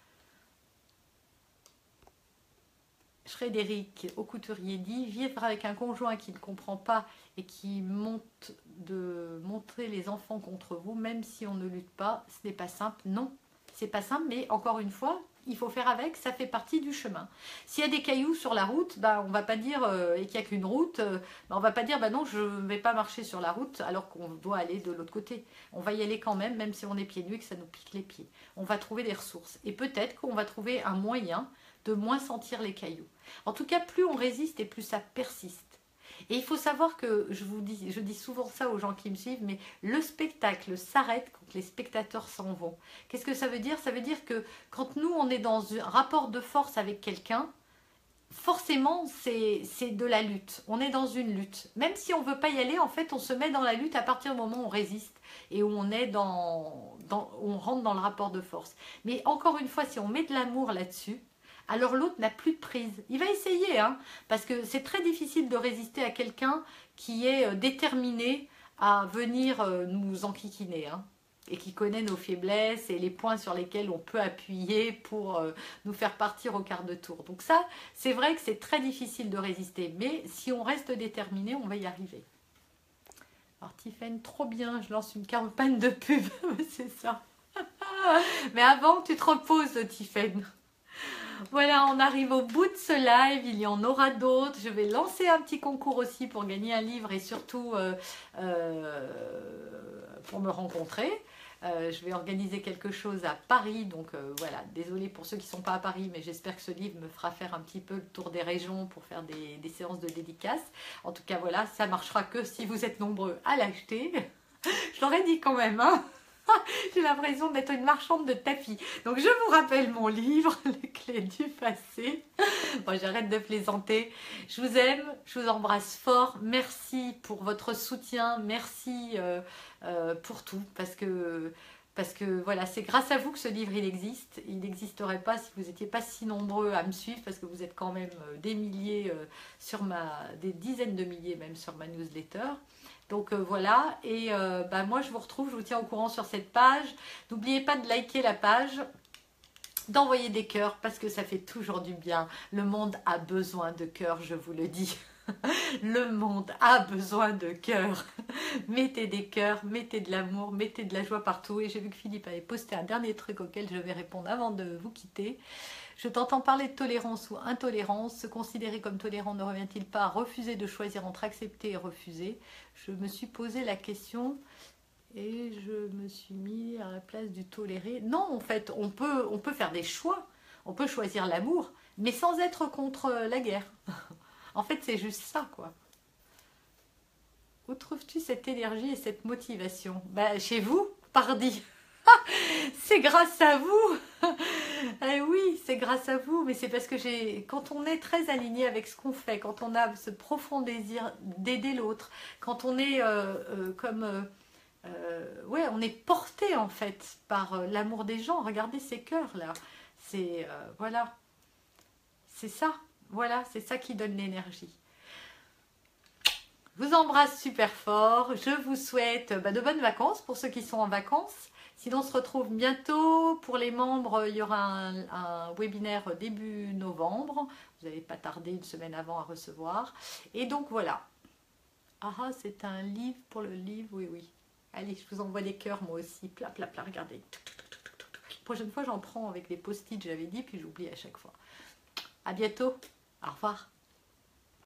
Frédéric au couturier dit vivre avec un conjoint qui ne comprend pas et qui monte de montrer les enfants contre vous, même si on ne lutte pas, ce n'est pas simple. Non, c'est pas simple, mais encore une fois, il faut faire avec, ça fait partie du chemin. S'il y a des cailloux sur la route, bah, on va pas dire et qu'il n'y a qu'une route, bah, on va pas dire bah non, je ne vais pas marcher sur la route alors qu'on doit aller de l'autre côté. On va y aller quand même, même si on est pieds nus et que ça nous pique les pieds. On va trouver des ressources et peut-être qu'on va trouver un moyen de moins sentir les cailloux. En tout cas, plus on résiste et plus ça persiste. Et il faut savoir que, je dis souvent ça aux gens qui me suivent, mais le spectacle s'arrête quand les spectateurs s'en vont. Qu'est-ce que ça veut dire? Ça veut dire que quand nous, on est dans un rapport de force avec quelqu'un, forcément, c'est de la lutte. On est dans une lutte. Même si on ne veut pas y aller, en fait, on se met dans la lutte à partir du moment où on résiste et où on est on rentre dans le rapport de force. Mais encore une fois, si on met de l'amour là-dessus, alors l'autre n'a plus de prise. Il va essayer, hein, parce que c'est très difficile de résister à quelqu'un qui est déterminé à venir nous enquiquiner, hein, et qui connaît nos faiblesses et les points sur lesquels on peut appuyer pour nous faire partir au quart de tour. Donc ça, c'est vrai que c'est très difficile de résister, mais si on reste déterminé, on va y arriver. Alors Tiffany, trop bien, je lance une campagne de pub, c'est ça. Mais avant, tu te reposes, Tiffany. Voilà, on arrive au bout de ce live, il y en aura d'autres. Je vais lancer un petit concours aussi pour gagner un livre et surtout pour me rencontrer. Je vais organiser quelque chose à Paris, donc voilà, désolée pour ceux qui ne sont pas à Paris, mais j'espère que ce livre me fera faire un petit peu le tour des régions pour faire des séances de dédicaces. En tout cas, voilà, ça marchera que si vous êtes nombreux à l'acheter. Je l'aurais dit quand même, hein. J'ai l'impression d'être une marchande de tapis. Donc je vous rappelle mon livre, Les clés du passé. Bon, j'arrête de plaisanter. Je vous aime, je vous embrasse fort. Merci pour votre soutien, merci pour tout. Parce que voilà, c'est grâce à vous que ce livre il existe. Il n'existerait pas si vous n'étiez pas si nombreux à me suivre, parce que vous êtes quand même des milliers des dizaines de milliers même sur ma newsletter. Donc voilà, et moi je vous retrouve, je vous tiens au courant sur cette page. N'oubliez pas de liker la page, d'envoyer des cœurs parce que ça fait toujours du bien. Le monde a besoin de cœurs, je vous le dis. Le monde a besoin de cœurs. Mettez des cœurs, mettez de l'amour, mettez de la joie partout. Et j'ai vu que Philippe avait posté un dernier truc auquel je vais répondre avant de vous quitter. Je t'entends parler de tolérance ou intolérance. Se considérer comme tolérant ne revient-il pas à refuser de choisir entre accepter et refuser? Je me suis posé la question et je me suis mis à la place du tolérer. Non, en fait, on peut faire des choix. On peut choisir l'amour, mais sans être contre la guerre. En fait, c'est juste ça, quoi. Où trouves-tu cette énergie et cette motivation? Chez vous, pardi. C'est grâce à vous. Eh oui, c'est grâce à vous, mais c'est parce que quand on est très aligné avec ce qu'on fait, quand on a ce profond désir d'aider l'autre, quand on est ouais, on est porté en fait par l'amour des gens. Regardez ces cœurs là, c'est voilà, c'est ça, voilà, c'est ça qui donne l'énergie. Je vous embrasse super fort, je vous souhaite de bonnes vacances pour ceux qui sont en vacances. Sinon, on se retrouve bientôt. Pour les membres, il y aura un webinaire début novembre. Vous n'allez pas tarder une semaine avant à recevoir. Et donc, voilà. Ah, c'est un livre pour le livre, oui, oui. Allez, je vous envoie des cœurs, moi aussi. Plat, plat, plat, regardez. La prochaine fois, j'en prends avec des post-it, j'avais dit, puis j'oublie à chaque fois. À bientôt. Au revoir.